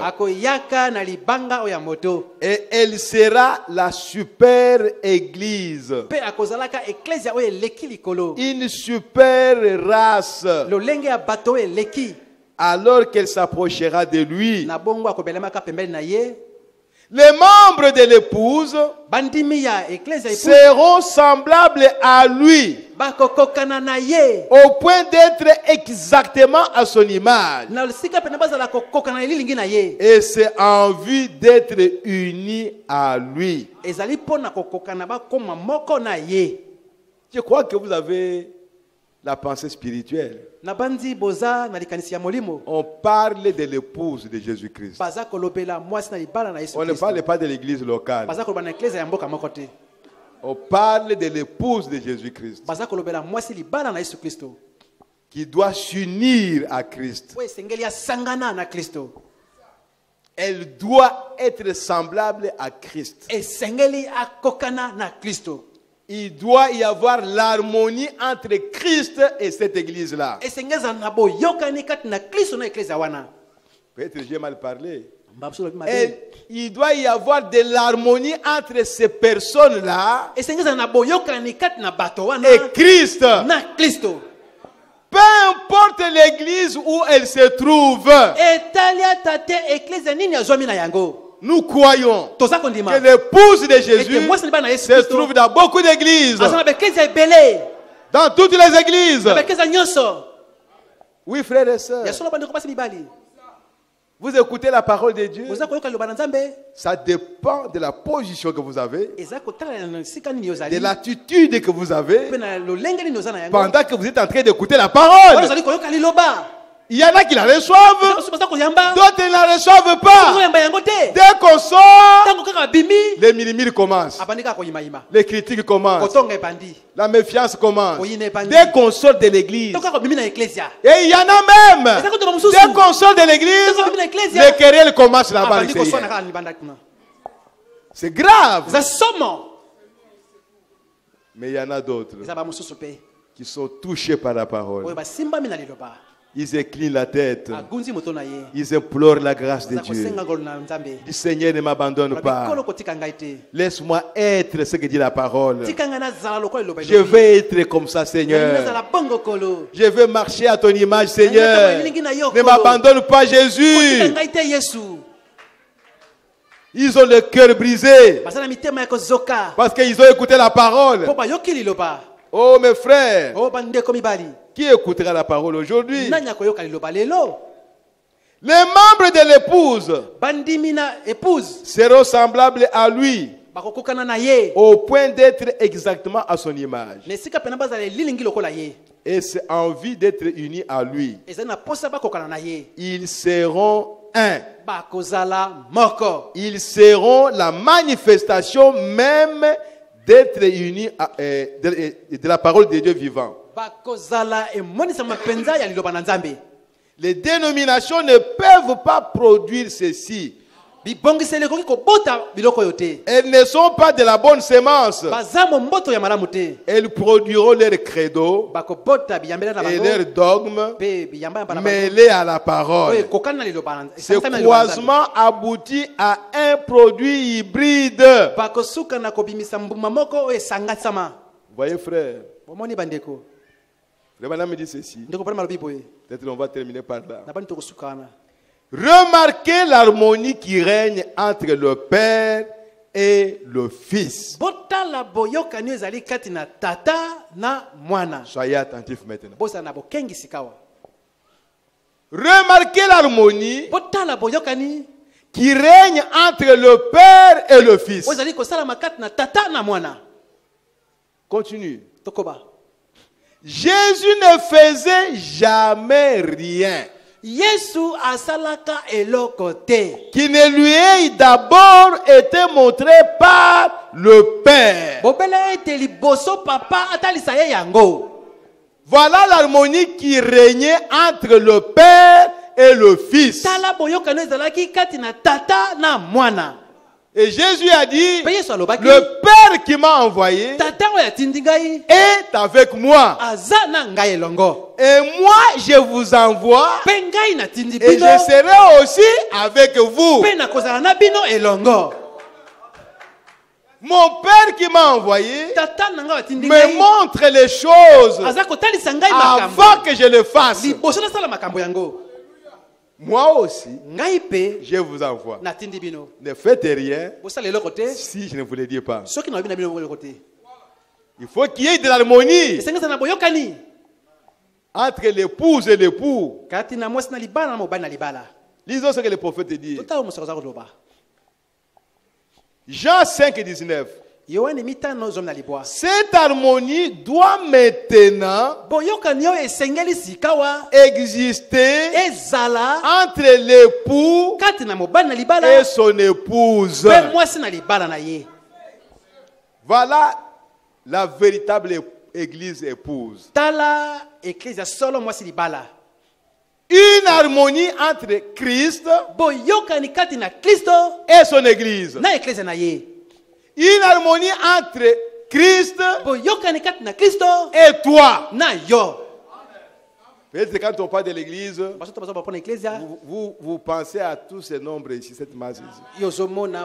Et elle sera la super église. Une super race. Alors qu'elle s'approchera de lui, les membres de l'épouse seront semblables à lui, au point d'être exactement à son image. Et c'est en vue d'être unis à lui. Je crois que vous avez la pensée spirituelle. On parle de l'épouse de Jésus-Christ. On ne parle pas de l'église locale. On parle de l'épouse de Jésus-Christ qui doit s'unir à Christ. Elle doit être semblable à Christ. Il doit y avoir l'harmonie entre Christ et cette église-là. Peut-être j'ai mal parlé. Et il doit y avoir de l'harmonie entre ces personnes-là et Christ. Peu importe l'église où elle se trouve. Nous croyons que l'épouse de Jésus se trouve dans beaucoup d'églises. Dans toutes les églises. Oui, frères et sœurs. Vous écoutez la parole de Dieu. Ça dépend de la position que vous avez, de l'attitude que vous avez pendant que vous êtes en train d'écouter la parole. Il y en a qui la reçoivent, d'autres ne la reçoivent pas. Dès qu'on sort, les mille commencent, les critiques commencent, la méfiance commence. Dès qu'on sort de l'église, et il y en a même, dès qu'on sort de l'église, les querelles commencent là-bas. C'est grave. Mais il y en a d'autres qui sont touchés par la parole. Ils inclinent la tête. Ils implorent la grâce de Dieu. Du Seigneur, ne m'abandonne pas. Laisse-moi être ce que dit la parole. Je vais être comme ça, Seigneur. Je veux marcher à ton image, Seigneur. Ne m'abandonne pas, Jésus. Ils ont le cœur brisé parce qu'ils ont écouté la parole. Oh mes frères, qui écoutera la parole aujourd'hui? Les membres de l'épouse seront semblables à lui au point d'être exactement à son image. Et c'est envie d'être unis à lui. Ils seront un. Ils seront la manifestation même d'être unis à, euh, de, de la parole de Dieu vivant. Les dénominations ne peuvent pas produire ceci. Elles ne sont pas de la bonne sémence. Elles produiront leur credo et leur dogme mêlés à la parole. Ce croisement aboutit à un produit hybride. Vous voyez, frère, le madame me dit ceci. Peut-être on va terminer par là. Remarquez l'harmonie qui règne entre le Père et le Fils. Soyez attentifs maintenant. Remarquez l'harmonie qui règne entre le Père et le Fils. Continue. Jésus ne faisait jamais rien qui ne lui ait d'abord été montré par le Père. Voilà l'harmonie qui régnait entre le Père et le Fils. Et Jésus a dit, le Père qui m'a envoyé est avec moi. Et moi, je vous envoie et je serai aussi avec vous. Mon Père qui m'a envoyé me montre les choses avant que je le fasse. Moi aussi, je vous envoie. Ne faites rien si je ne vous le dis pas. Il faut qu'il y ait de l'harmonie entre l'épouse et l'époux. Lisons ce que le prophète dit. Jean cinq, dix-neuf. Cette harmonie doit maintenant exister entre l'époux et son épouse. Voilà la véritable église épouse. Une harmonie entre Christ et son église. Une harmonie entre Christ et toi. Peut-être quand on parle de l'église, vous, vous, vous pensez à tous ces nombres ici, cette masse ici.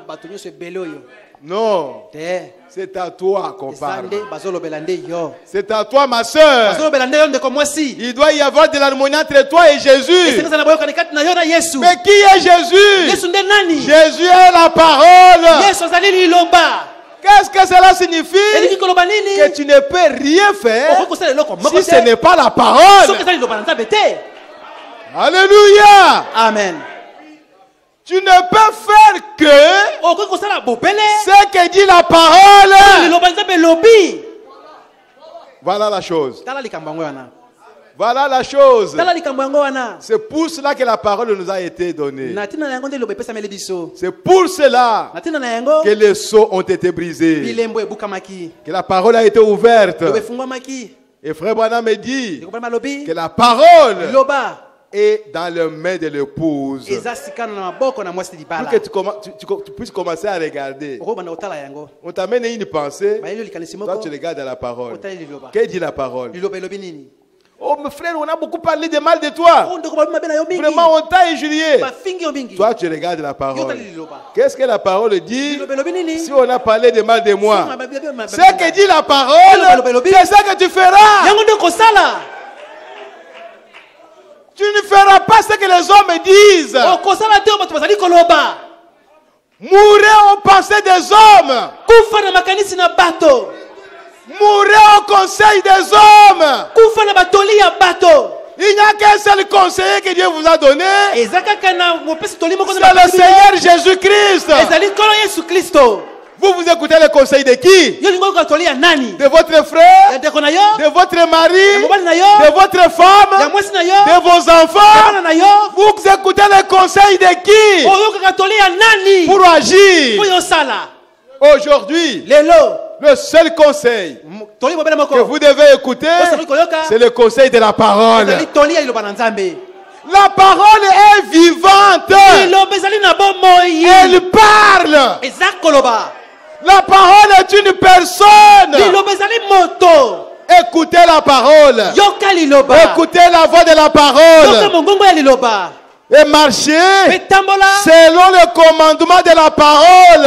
Non, c'est à toi qu'on parle. C'est à toi, ma soeur. Il doit y avoir de l'harmonie entre toi et Jésus. Mais qui est Jésus? Jésus est la parole. Qu'est-ce que cela signifie? Que tu ne peux rien faire si ce n'est pas la parole. Alléluia. Amen. Tu ne peux faire que ce que dit la parole. Voilà la chose. Voilà la chose. C'est pour cela que la parole nous a été donnée. C'est pour cela que les sceaux ont été brisés. Que la parole a été ouverte. Et Frère Branham me dit que la parole est dans les mains de l'épouse. Pour que tu, tu, tu, tu puisses commencer à regarder. On t'amène une pensée. Toi, tu regardes la parole. Qu'est-ce dit la parole? Oh, mes frères, on a beaucoup parlé de mal de toi. Vraiment, on t'a injurié. Toi, tu regardes la parole. Qu'est-ce que la parole dit? Si on a parlé de mal de moi, ce que dit la parole, c'est ça que tu feras. Tu ne feras pas ce que les hommes disent. Mourez aux pensées des hommes. Mourez au conseil des hommes. Il n'y a qu'un seul conseiller que Dieu vous a donné. C'est le Seigneur Jésus-Christ. Vous vous écoutez le conseil de qui? De votre frère, de votre mari, de votre femme, de vos enfants. Vous écoutez le conseil de qui? Pour agir. Aujourd'hui, le seul conseil que vous devez écouter, c'est le conseil de la parole. La parole est vivante. Elle parle. La parole est une personne. Écoutez la parole. Écoutez la voix de la parole. Et marchez selon le commandement de la parole.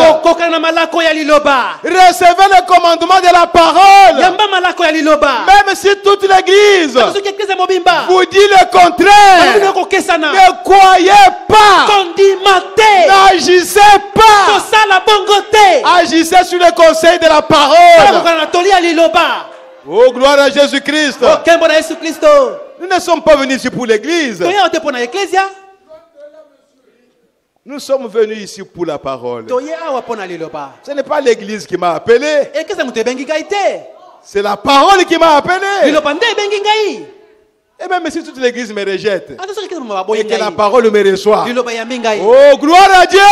Recevez le commandement de la parole. Même si toute l'église vous dit le contraire, ne croyez pas. N'agissez pas. Agissez sur le conseil de la parole. Oh, gloire à Jésus-Christ. Nous ne sommes pas venus ici pour l'église. Nous sommes venus ici pour la parole. Ce n'est pas l'église qui m'a appelé. C'est la parole qui m'a appelé. Et même si toute l'église me rejette et que la parole me reçoit. Oh, gloire à Dieu.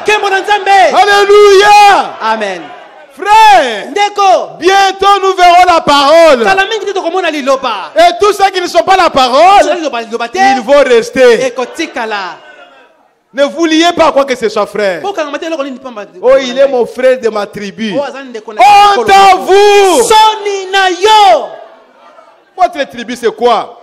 Alléluia. Amen. Frère, bientôt nous verrons la parole. Et tous ceux qui ne sont pas la parole, ils vont rester. Ne vous liez pas à quoi que ce soit, frère. Oh, il est mon frère de ma tribu. Honte à vous. Votre tribu, c'est quoi?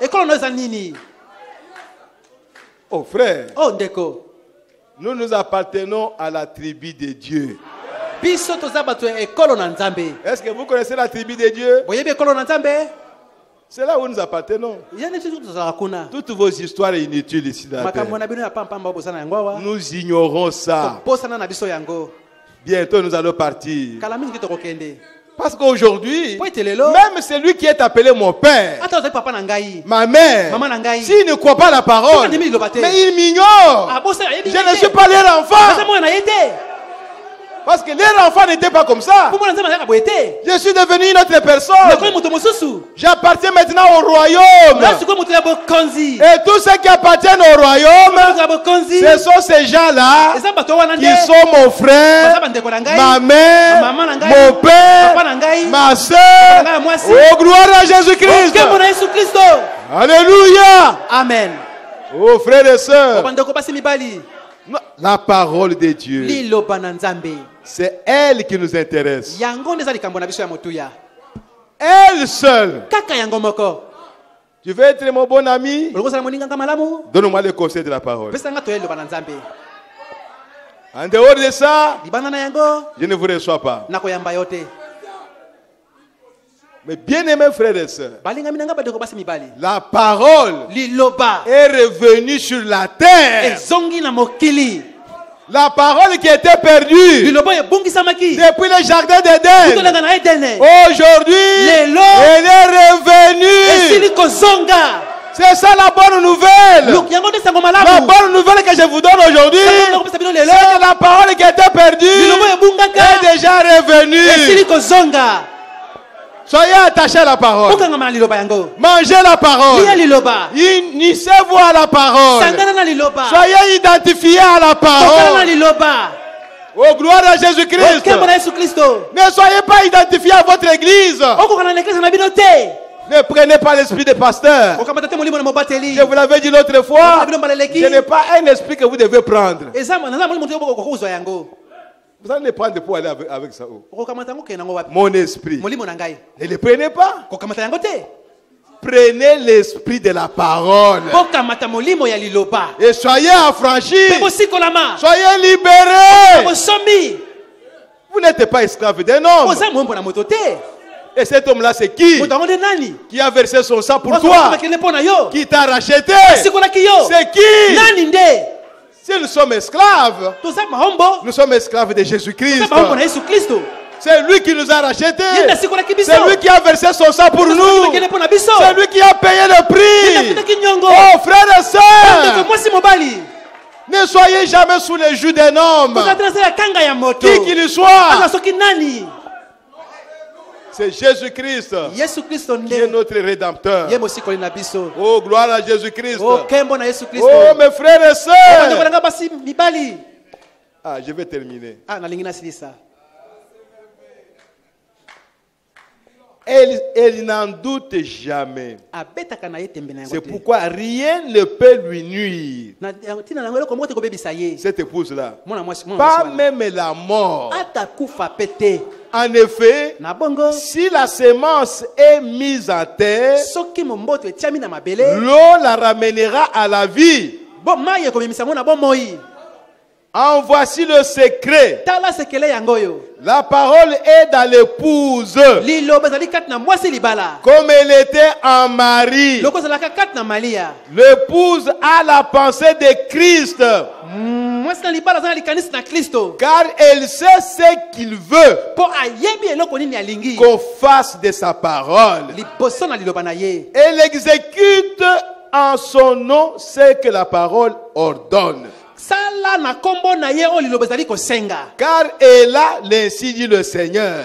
Oh, frère. Nous nous appartenons à la tribu de Dieu. Est-ce que vous connaissez la tribu de Dieu? C'est là où nous appartenons. Toutes vos histoires inutiles ici dans la terre, nous ignorons ça. Bientôt nous allons partir. Parce qu'aujourd'hui, même celui qui est appelé mon père, ma mère, s'il ne croit pas la parole, mais il m'ignore. Je ne suis pas leur enfant. Parce que leur enfant n'était pas comme ça. Je suis devenu une autre personne. J'appartiens maintenant au royaume. Et tous ceux qui appartiennent au royaume, ce sont ces gens-là qui sont mon frère, ma mère, mon père, ma soeur. Oh, gloire à Jésus-Christ. Alléluia. Amen. Oh, frères et sœurs, la parole de Dieu, c'est elle qui nous intéresse. Elle seule. Tu veux être mon bon ami? Donne-moi le conseil de la parole. En dehors de ça, je ne vous reçois pas. Mais bien aimés frères et sœurs, la parole est revenue sur la terre. La parole qui était perdue depuis le jardin d'Éden, aujourd'hui, elle est revenue. C'est ça la bonne nouvelle. La bonne nouvelle que je vous donne aujourd'hui, c'est que la parole qui était perdue est déjà revenue. Soyez attachés à la parole. Mangez la parole. Unissez-vous à la parole. Soyez identifiés à la parole. Oh, gloire à Jésus-Christ. Ne soyez pas identifiés à votre église. Ne prenez pas l'esprit des pasteurs. Je vous l'avais dit l'autre fois. Ce n'est pas un esprit que vous devez prendre. Vous allez prendre pour aller avec, avec ça. Mon esprit. Ne le prenez pas. Prenez l'esprit de la parole. Et soyez affranchis. Soyez libérés. Vous n'êtes pas esclave d'un homme. Et cet homme-là, c'est qui? Qui a versé son sang pour toi? Qui t'a racheté? C'est qui? Si nous sommes esclaves, nous sommes esclaves de Jésus-Christ. C'est lui qui nous a rachetés. C'est lui qui a versé son sang pour nous. C'est lui qui a payé le prix. Oh, frères et sœurs, ne soyez jamais sous les joues d'un homme, qui qu'il soit. C'est Jésus-Christ qui est notre Rédempteur. Oh, gloire à Jésus-Christ. Oh, mes frères et sœurs. Ah, je vais terminer. Elle, elle n'en doute jamais. C'est pourquoi rien ne peut lui nuire. Cette épouse-là, pas même la mort. En effet, si la semence est mise en terre, l'eau la ramènera à la vie. En voici le secret. La parole est dans l'épouse, comme elle était en Marie. L'épouse a la pensée de Christ, car elle sait ce qu'il veut qu'on fasse de sa parole. Elle exécute en son nom ce que la parole ordonne. Car elle a l'ainsi dit le Seigneur.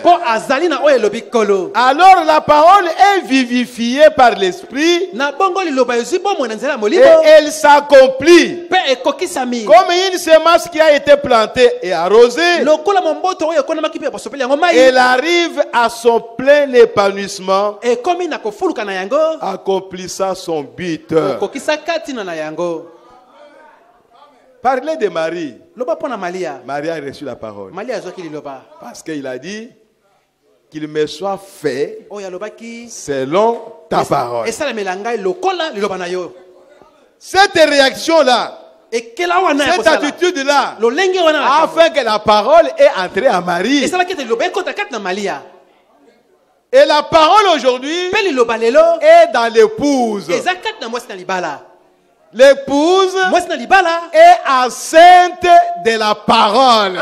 Alors la parole est vivifiée par l'esprit et elle s'accomplit comme une semence qui a été plantée et arrosée. Elle arrive à son plein épanouissement, accomplissant son but. Parlez de Marie. Marie a reçu la parole. Parce qu'il a dit qu'il me soit fait selon ta parole. Cette réaction-là, cette attitude-là, a fait que la parole est entrée à Marie. Et la parole aujourd'hui est dans l'épouse. L'épouse est enceinte de la parole.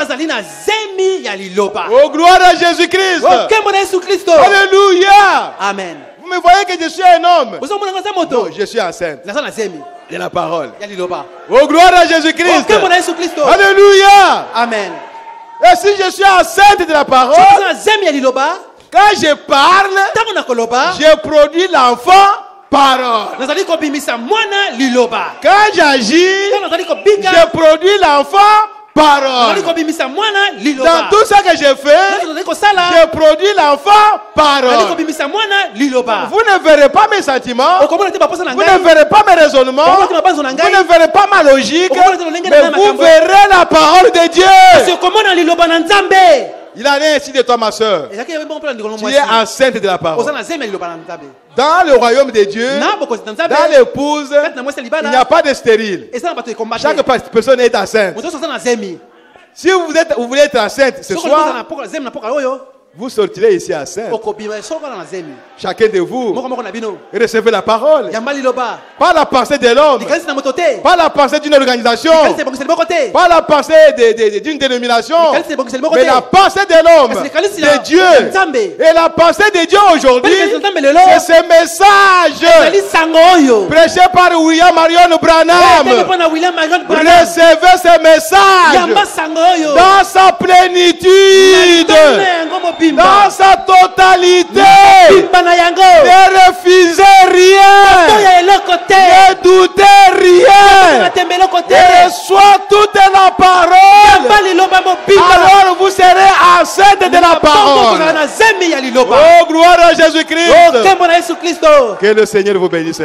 Oh, gloire à Jésus-Christ. Alléluia. Amen. Vous me voyez que je suis un homme? Non, je suis enceinte de la parole. Oh, gloire à Jésus-Christ. Alléluia. Amen. Et si je suis enceinte de la parole, quand je parle, je produis l'enfant parole. Quand j'agis, je produis l'enfant parole. Dans tout ce que je fais, je produis l'enfant parole. Vous ne verrez pas mes sentiments, vous ne verrez pas mes raisonnements, vous ne verrez pas ma logique, mais vous verrez la parole de Dieu. Il en est ainsi de toi, ma soeur. Tu es enceinte de la parole. Dans le royaume de Dieu, dans l'épouse, il n'y a pas de stérile. Chaque personne est enceinte. Si vous, êtes, vous voulez être enceinte ce soir, Vous sortirez ici à Sainte. Chacun de vous recevez la parole. Pas la pensée de l'homme. Pas la pensée d'une organisation. Pas la pensée d'une dénomination. Mais la pensée de l'homme, de Dieu. Et la pensée de Dieu aujourd'hui, c'est ce message prêché par William Marion Branham. Recevez ce message dans sa plénitude. Dans sa totalité. Ne refusez rien. Ne doutez rien. Et reçois toute la parole. Alors vous serez enceinte de la parole. Oh, gloire à Jésus-Christ. Que le Seigneur vous bénisse.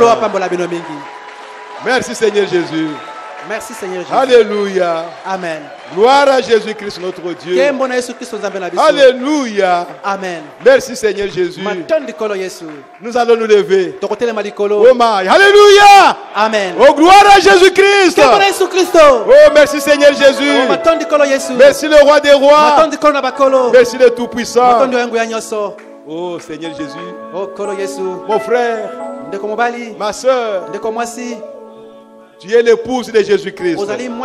Merci Seigneur Jésus. Merci Seigneur Jésus. Alléluia. Amen. Gloire à Jésus-Christ notre Dieu. Alléluia. Amen. Merci Seigneur Jésus. Nous allons nous lever. Oh my. Alléluia. Amen. Oh gloire à Jésus-Christ. Oh merci Seigneur Jésus. Merci le roi des rois. Merci le Tout-Puissant. Oh Seigneur Jésus. Mon frère. Ma soeur. Tu es l'épouse de Jésus-Christ.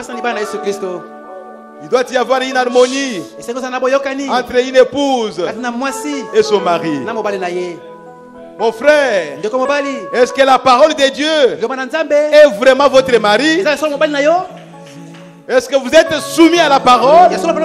Il doit y avoir une harmonie entre une épouse et son mari. Mon frère, est-ce que la parole de Dieu est vraiment votre mari? Est-ce que vous êtes soumis à la parole?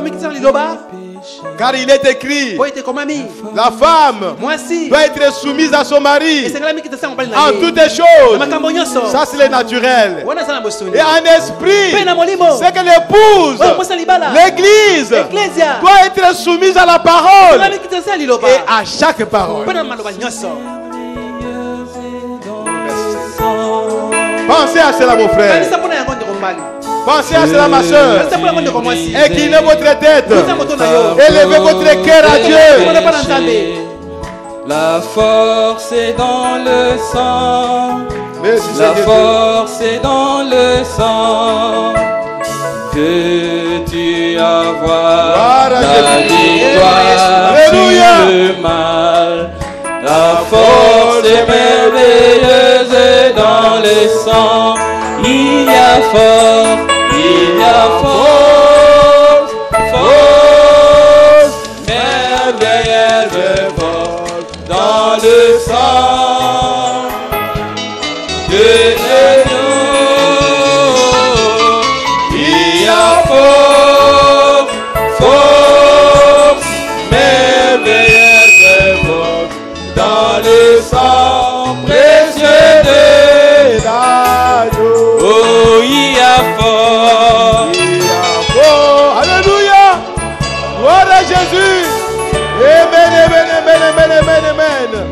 Car il est écrit, la femme doit être soumise à son mari en toutes les choses. Ça c'est le naturel. Et en esprit, c'est que l'épouse, l'église, doit être soumise à la parole et à chaque parole. Pensez à cela mon frère. Pensez à cela ma soeur. Inclinez votre tête. Élevez votre cœur à Dieu. La force est dans le sang. La force est dans le sang. Veux-tu avoir la victoire sur le mal? La force est merveilleuse dans le sang. Il y a force, il y a force, force, merveilleuse force dans le sang de Jésus. Il y a force, force, merveilleuse force dans le sang précieux de l'agneau. Oh, il y a force, il y a force. Alléluia. Gloire à Jésus. Amen, amen, amen, amen, amen, amen.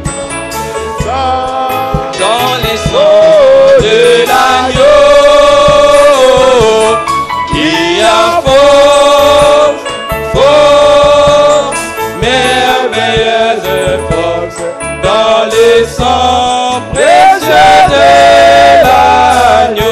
Dans les sons de l'agneau, il y a force, force, merveilleuse force dans les sangs précieux de l'agneau.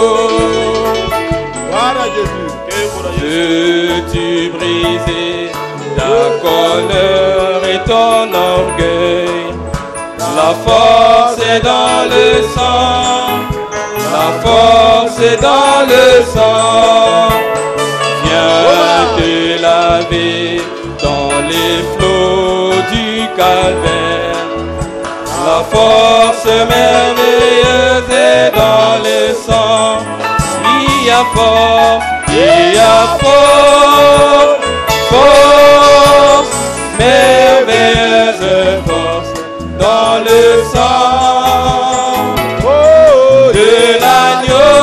Voilà Jésus. Veux-tu briser ta colère et ton orgueil? La force est dans le sang, la force est dans le sang. Viens te laver dans les flots du calvaire. La force merveilleuse est dans le sang. Il y a force, il y a force, force, merveilleuse force dans le sang oh, de l'agneau.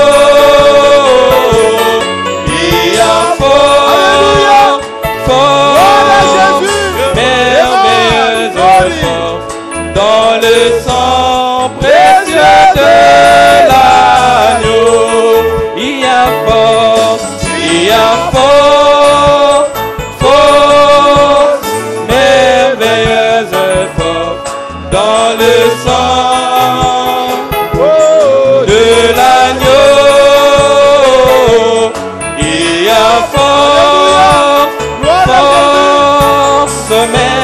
Il y a force, force, merveilleuse force dans le sang précieux de l'agneau. Il y a force, il y a force, force, merveilleuse force dans le sang oh, de l'agneau. Il y a force, force, merveilleuse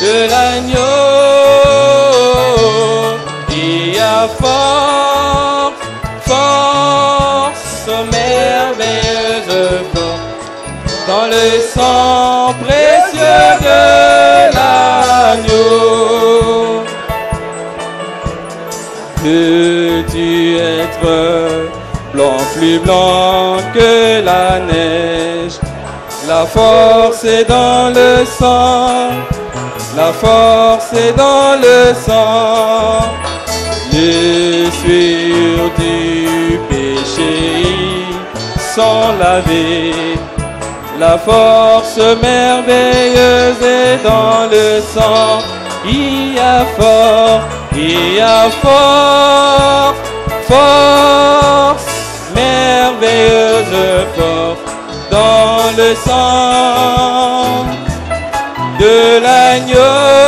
de l'agneau. Il y a force, force merveilleuse, force dans le sang précieux de l'agneau. Peux-tu être blanc, plus blanc que la neige? La force est dans le sang, la force est dans le sang. Les souillures du péché sont lavées. La force merveilleuse est dans le sang. Il y a force, il y a force, force, merveilleuse force dans le sang de l'agneau.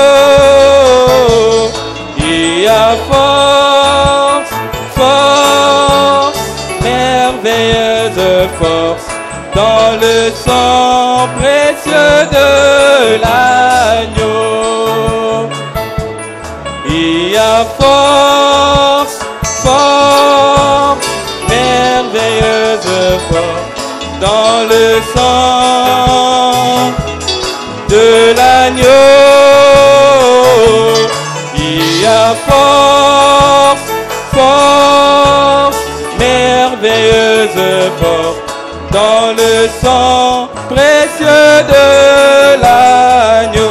Il y a force, force, merveilleuse force dans le sang précieux de l'agneau. Il y a force, force, merveilleuse force dans le sang de l'agneau. Il y a force, force, merveilleuse force dans le sang précieux de l'agneau.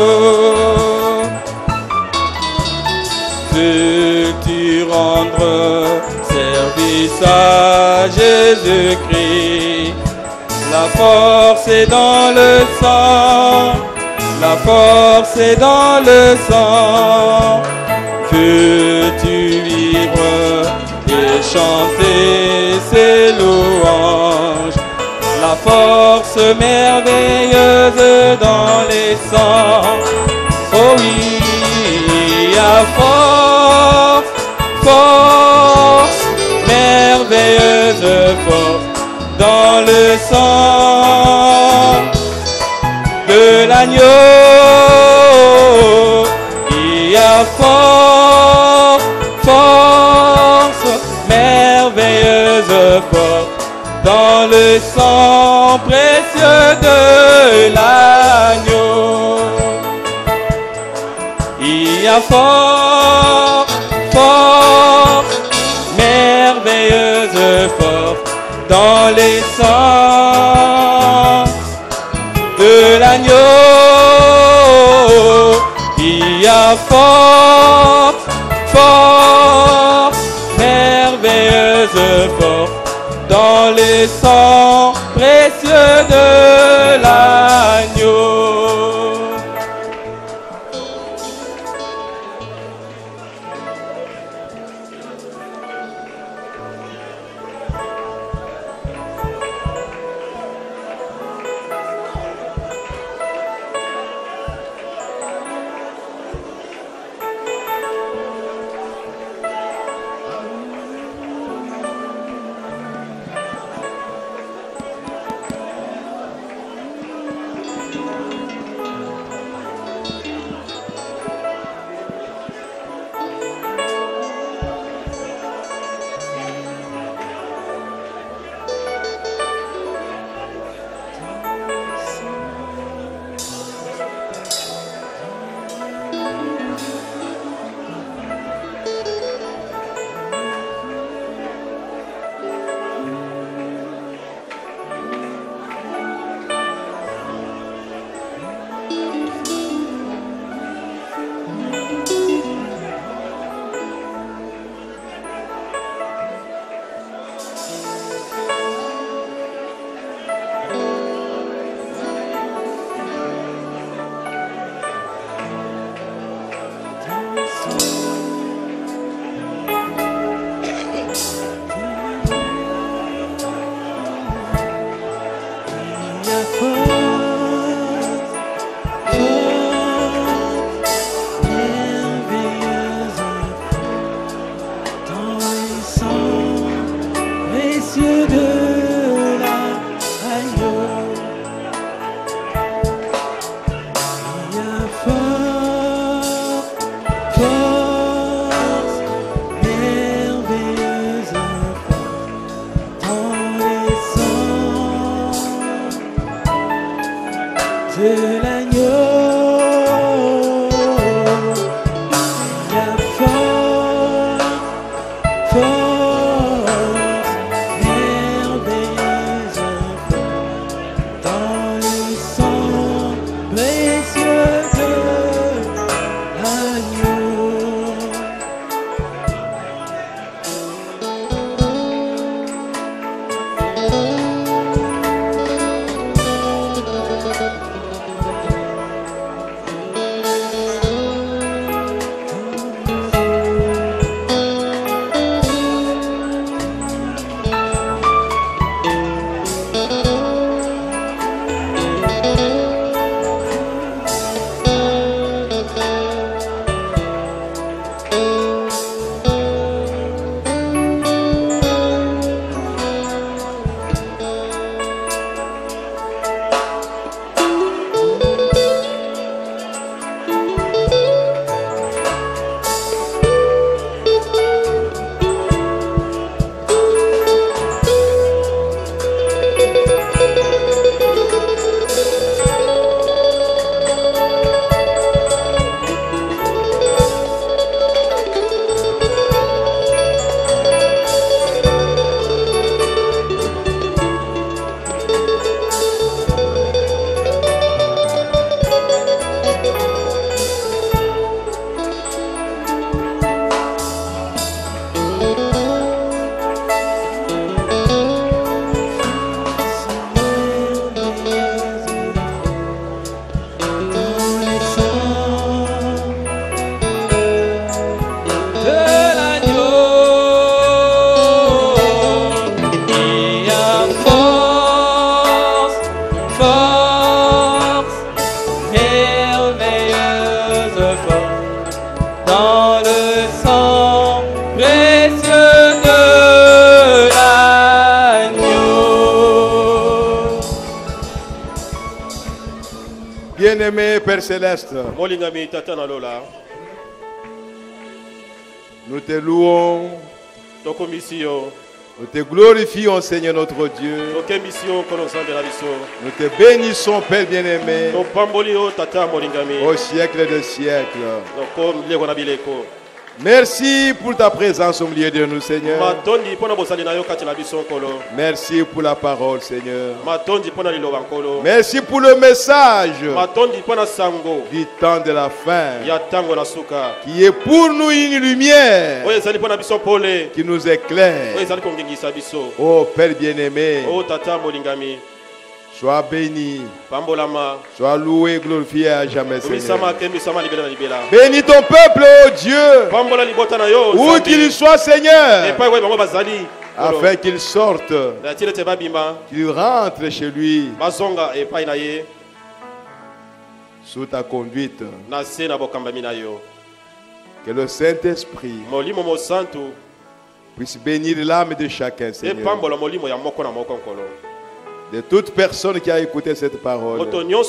Veux-tu rendre service à Jésus-Christ? La force est dans le sang, la force est dans le sang. Veux-tu vivre et chanter ses louanges? La force merveilleuse dans les sangs. Oh oui, il y a force, force, merveilleuse force dans le sang de l'agneau. Il y a force, force, merveilleuse force dans le sang précieux de l'agneau. Il y a force, force, merveilleuse force dans les sangs de l'agneau. Il y a force, force, merveilleuse force dans les sangs précieux de l'agneau. de l'agneau. Il y a fort, fort, merveilleuse dans le sang précieux de l'agneau. Dans le sang précieux de l'agneau. Bien-aimé Père Céleste, nous te louons, nous te glorifions, Seigneur notre Dieu. Nous te bénissons, Père bien-aimé, au siècle des siècles. Merci pour ta présence au milieu de nous, Seigneur. Merci pour la parole, Seigneur. Merci pour le message du temps de la fin, qui est pour nous une lumière qui nous éclaire. Oh Père bien-aimé, sois béni, sois loué et glorifié à jamais, Seigneur. Bénis ton peuple, oh Dieu, où qu'il soit, Seigneur, afin qu'il sorte, qu'il rentre chez lui sous ta conduite. Que le Saint-Esprit puisse bénir l'âme de chacun, Seigneur, de toute personne qui a écouté cette parole.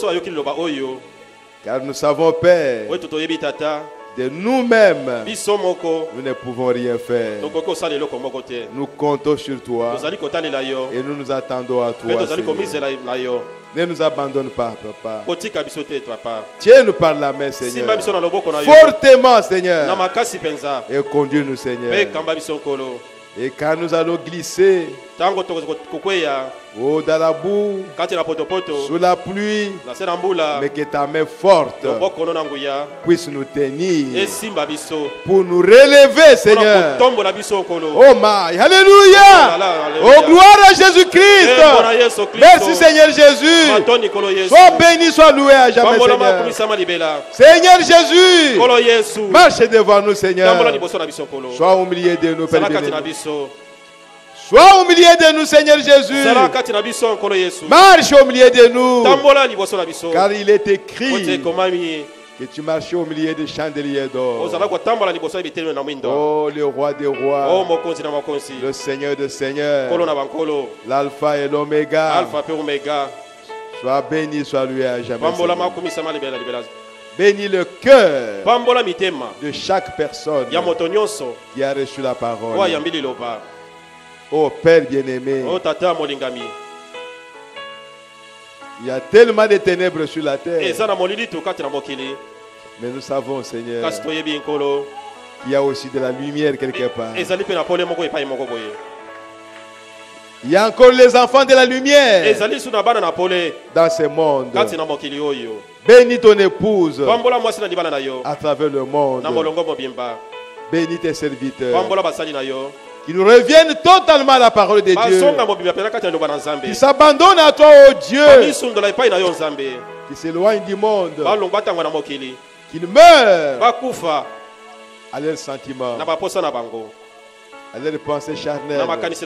Car nous savons, Père, de nous-mêmes, nous ne pouvons rien faire. Nous comptons sur toi et nous nous attendons à toi, Seigneur. Ne nous abandonne pas, Papa. Tiens-nous par la main, Seigneur, fortement, Seigneur, et conduis-nous, Seigneur. Et quand nous allons glisser oh, dans la boue, sous la pluie, mais que ta main forte puisse nous tenir pour nous relever, Seigneur. Oh my, alléluia. Oh gloire à Jésus-Christ. Merci, Seigneur Jésus. Sois béni, sois loué à jamais, Seigneur. Seigneur Jésus, marche devant nous, Seigneur. Sois au milieu de nous, Père bien-aimé. Sois au milieu de nous, Seigneur Jésus. Marche au milieu de nous. Car il est écrit que tu marches au milieu des chandeliers d'or. Oh, le roi des rois, le Seigneur des seigneurs, l'alpha et l'oméga. Sois béni, sois loué à jamais. Bénis le cœur de chaque personne qui a reçu la parole. Oh Père bien-aimé, Il y a tellement de ténèbres sur la terre. Mais nous savons, Seigneur, qu'il y a aussi de la lumière quelque part. Il y a encore les enfants de la lumière dans ce monde. Bénis ton épouse à travers le monde. Bénis tes serviteurs. Qu'ils nous reviennent totalement à la parole de Dieu. Qu'ils s'abandonnent à toi, oh Dieu. Qu'ils s'éloignent du monde. Qu'ils meurent à leurs sentiments, à leurs pensées charnelles.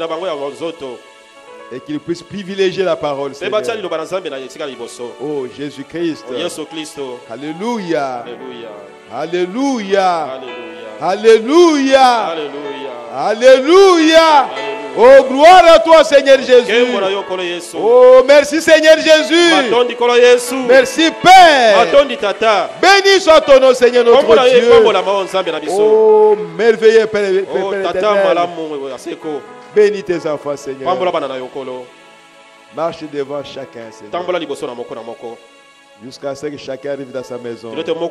Et qu'ils puissent privilégier la parole, Seigneur. Oh Jésus-Christ. Alléluia. Alléluia. Alléluia. Alléluia. Oh, gloire à toi, Seigneur Jésus. Oh, merci, Seigneur Jésus. Merci, Père. Béni soit ton nom, Seigneur notre Dieu. Oh, merveilleux Père, Père, Père bénis tes enfants, Seigneur. Marche devant chacun, Seigneur. Jusqu'à ce que chacun arrive dans sa maison.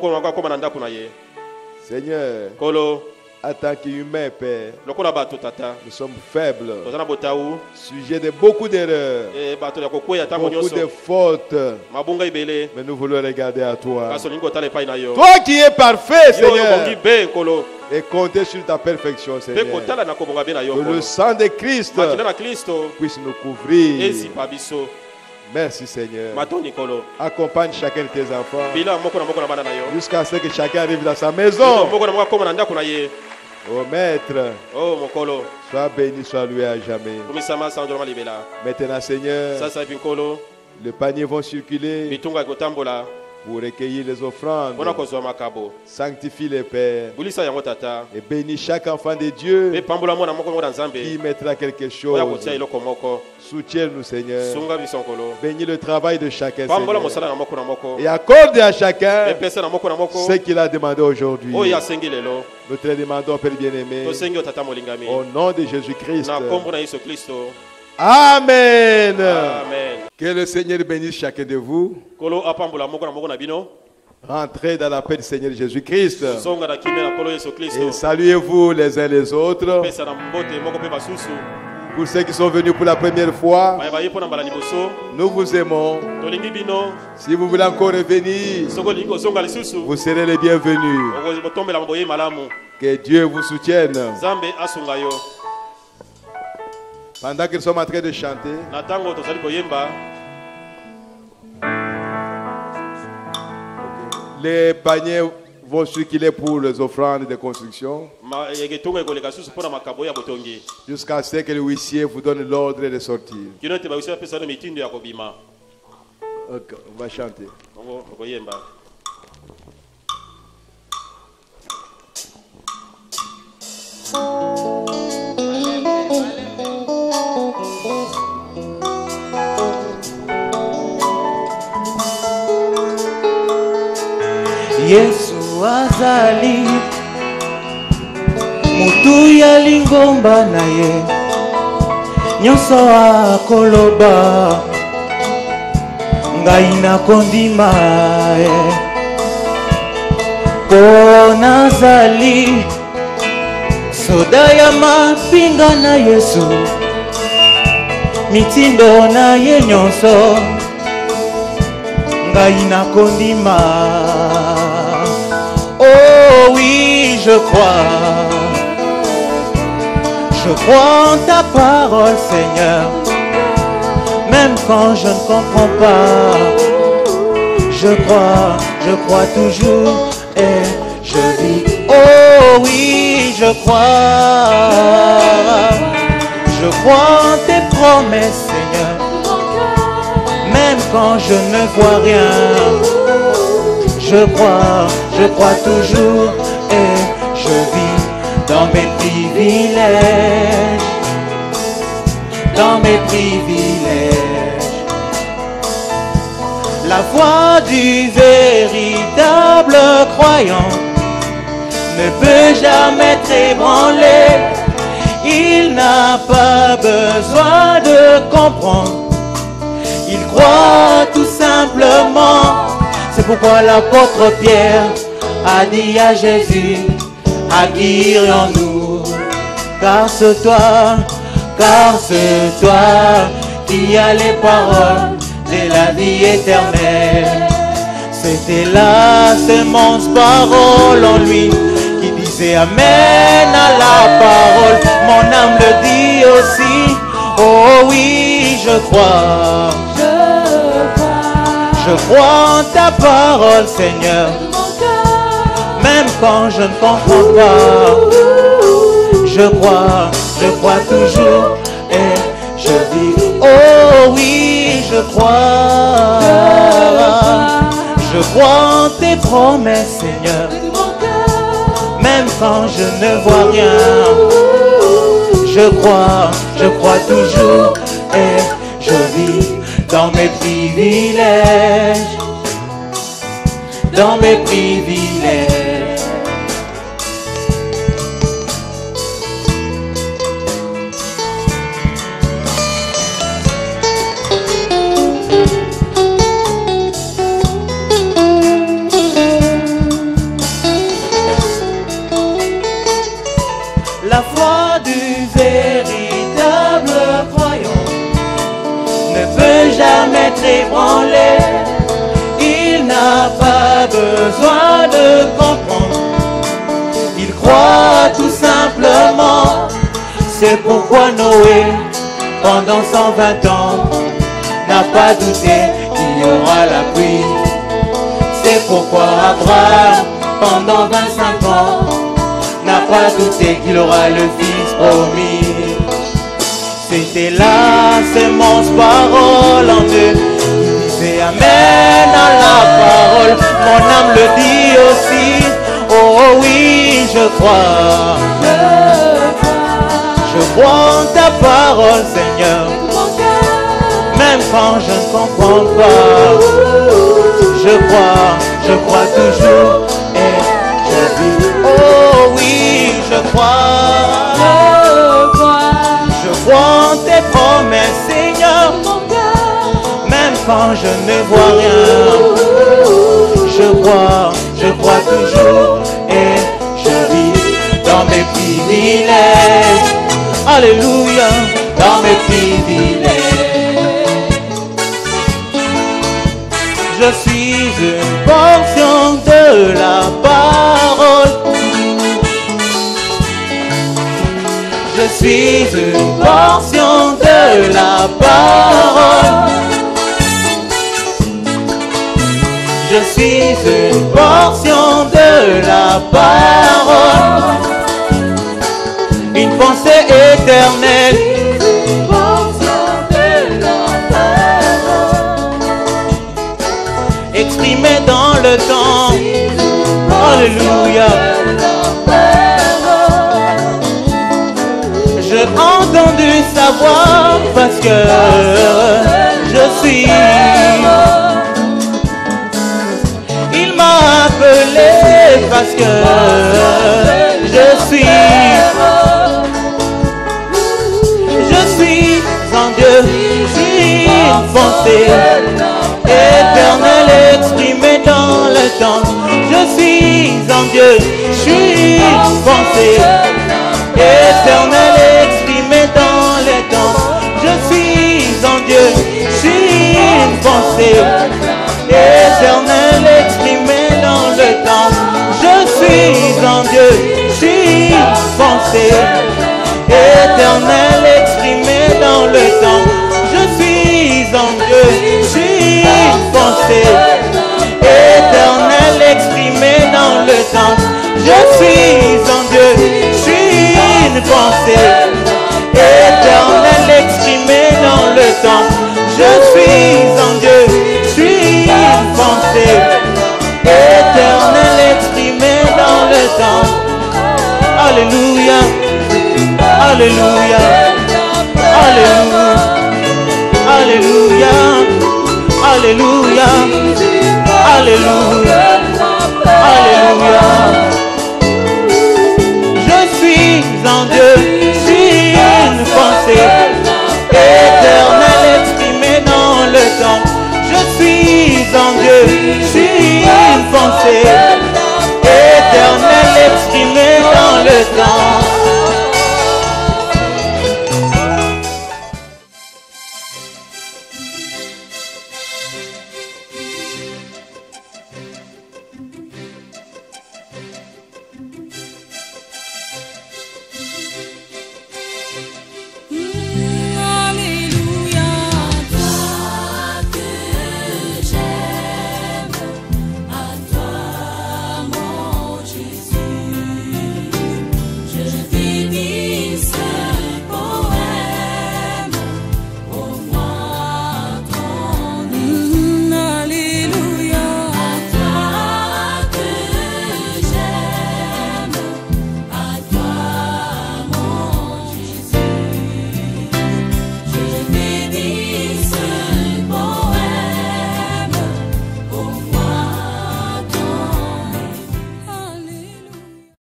Seigneur, en tant qu'humain, Père, nous sommes faibles, sujets de beaucoup d'erreurs, beaucoup de fautes, mais nous voulons regarder à toi. Toi qui es parfait, Seigneur, et compter sur ta perfection, Seigneur. Que le sang de Christ puisse nous couvrir. Merci, Seigneur. Accompagne chacun de tes enfants jusqu'à ce que chacun arrive dans sa maison. Oh Maître, sois béni, sois loué à jamais. Maintenant, Seigneur, les paniers vont circuler pour recueillir les offrandes. Sanctifie les pères et bénis chaque enfant de Dieu qui mettra quelque chose. Soutiens-nous, Seigneur. Bénis le travail de chacun, Seigneur. Et accorde à chacun ce qu'il a demandé aujourd'hui. Nous te le demandons, Père bien-aimé, au nom de Jésus-Christ. Amen. Amen. Que le Seigneur bénisse chacun de vous. Rentrez dans la paix du Seigneur Jésus-Christ. Et saluez-vous les uns les autres. Pour ceux qui sont venus pour la première fois, nous vous aimons. Si vous voulez encore revenir, vous serez les bienvenus. Que Dieu vous soutienne. Pendant qu'ils sont en train de chanter, les paniers vont circuler pour les offrandes de construction jusqu'à ce que le huissier vous donne l'ordre de sortir. Okay, on va chanter. Yesu azali mutu ya lingomba na ye nyonso akoloba ngai nakondima ye po nazali soda ya mapinga na Yesu mitindo na ye nyonso ngai nakondima. Oh oui, je crois, je crois en ta parole, Seigneur, même quand je ne comprends pas. Je crois, je crois toujours et je vis. Oh oui, je crois, je crois en tes promesses, Seigneur, même quand je ne vois rien. Je crois, je crois toujours et je vis dans mes privilèges, dans mes privilèges. La foi du véritable croyant ne peut jamais t'ébranler. Il n'a pas besoin de comprendre, il croit tout ça. simplement. C'est pourquoi l'apôtre Pierre a dit à Jésus, à qui irions-nous? Car c'est toi, car c'est toi qui as les paroles de la vie éternelle. C'était la sémence parole en lui qui disait amen à la parole. Mon âme le dit aussi, oh oui, je crois. Je crois en ta parole, Seigneur. Même quand je ne comprends pas, je crois, je crois toujours et je dis, oh oui, je crois. Je crois en tes promesses, Seigneur. Même quand je ne vois rien, je crois, je crois toujours et je vis dans mes privilèges, dans mes privilèges. La foi du véritable croyant ne peut jamais être ébranlé. Il n'a pas besoin de comprendre. Il croit tout simplement. C'est pourquoi Noé, pendant cent vingt ans, n'a pas douté qu'il y aura la pluie. C'est pourquoi Abraham, pendant vingt-cinq ans, n'a pas douté qu'il aura le fils promis. C'était la sémence parole en Dieu qui disait amen à la parole. Mon âme le dit aussi, oh oui, je crois. Je crois en ta parole, Seigneur. Même quand je ne comprends pas, je crois, je crois toujours et je vis. Oh oui, je crois. Je crois en tes promesses, Seigneur. Même quand je ne vois rien, je crois, je crois toujours et je vis dans mes privilèges. Alléluia, dans mes privilèges. Je suis une portion de la parole. Je suis une portion de la parole. Je suis une portion de la parole. Une pensée éternelle. Une portion de la parole. Exprimée dans le temps. Alléluia. J'ai entendu savoir parce que je suis. Il m'a appelé parce que je suis. Je suis en Dieu, je suis une pensée éternelle exprimée dans le temps. Je suis en Dieu, je suis une pensée éternelle exprimée dans les temps. Je suis en Dieu, je suis une pensée éternelle exprimée dans le temps. Je suis en Dieu, je suis une pensée éternelle exprimée dans le temps. Je suis en Dieu, je suis une pensée éternelle exprimée dans le temps. Je suis en Dieu, je suis une pensée éternelle exprimée dans le temps. Je suis en Dieu, je suis une pensée éternelle exprimée dans le temps. Alléluia, alléluia, alléluia, alléluia, alléluia.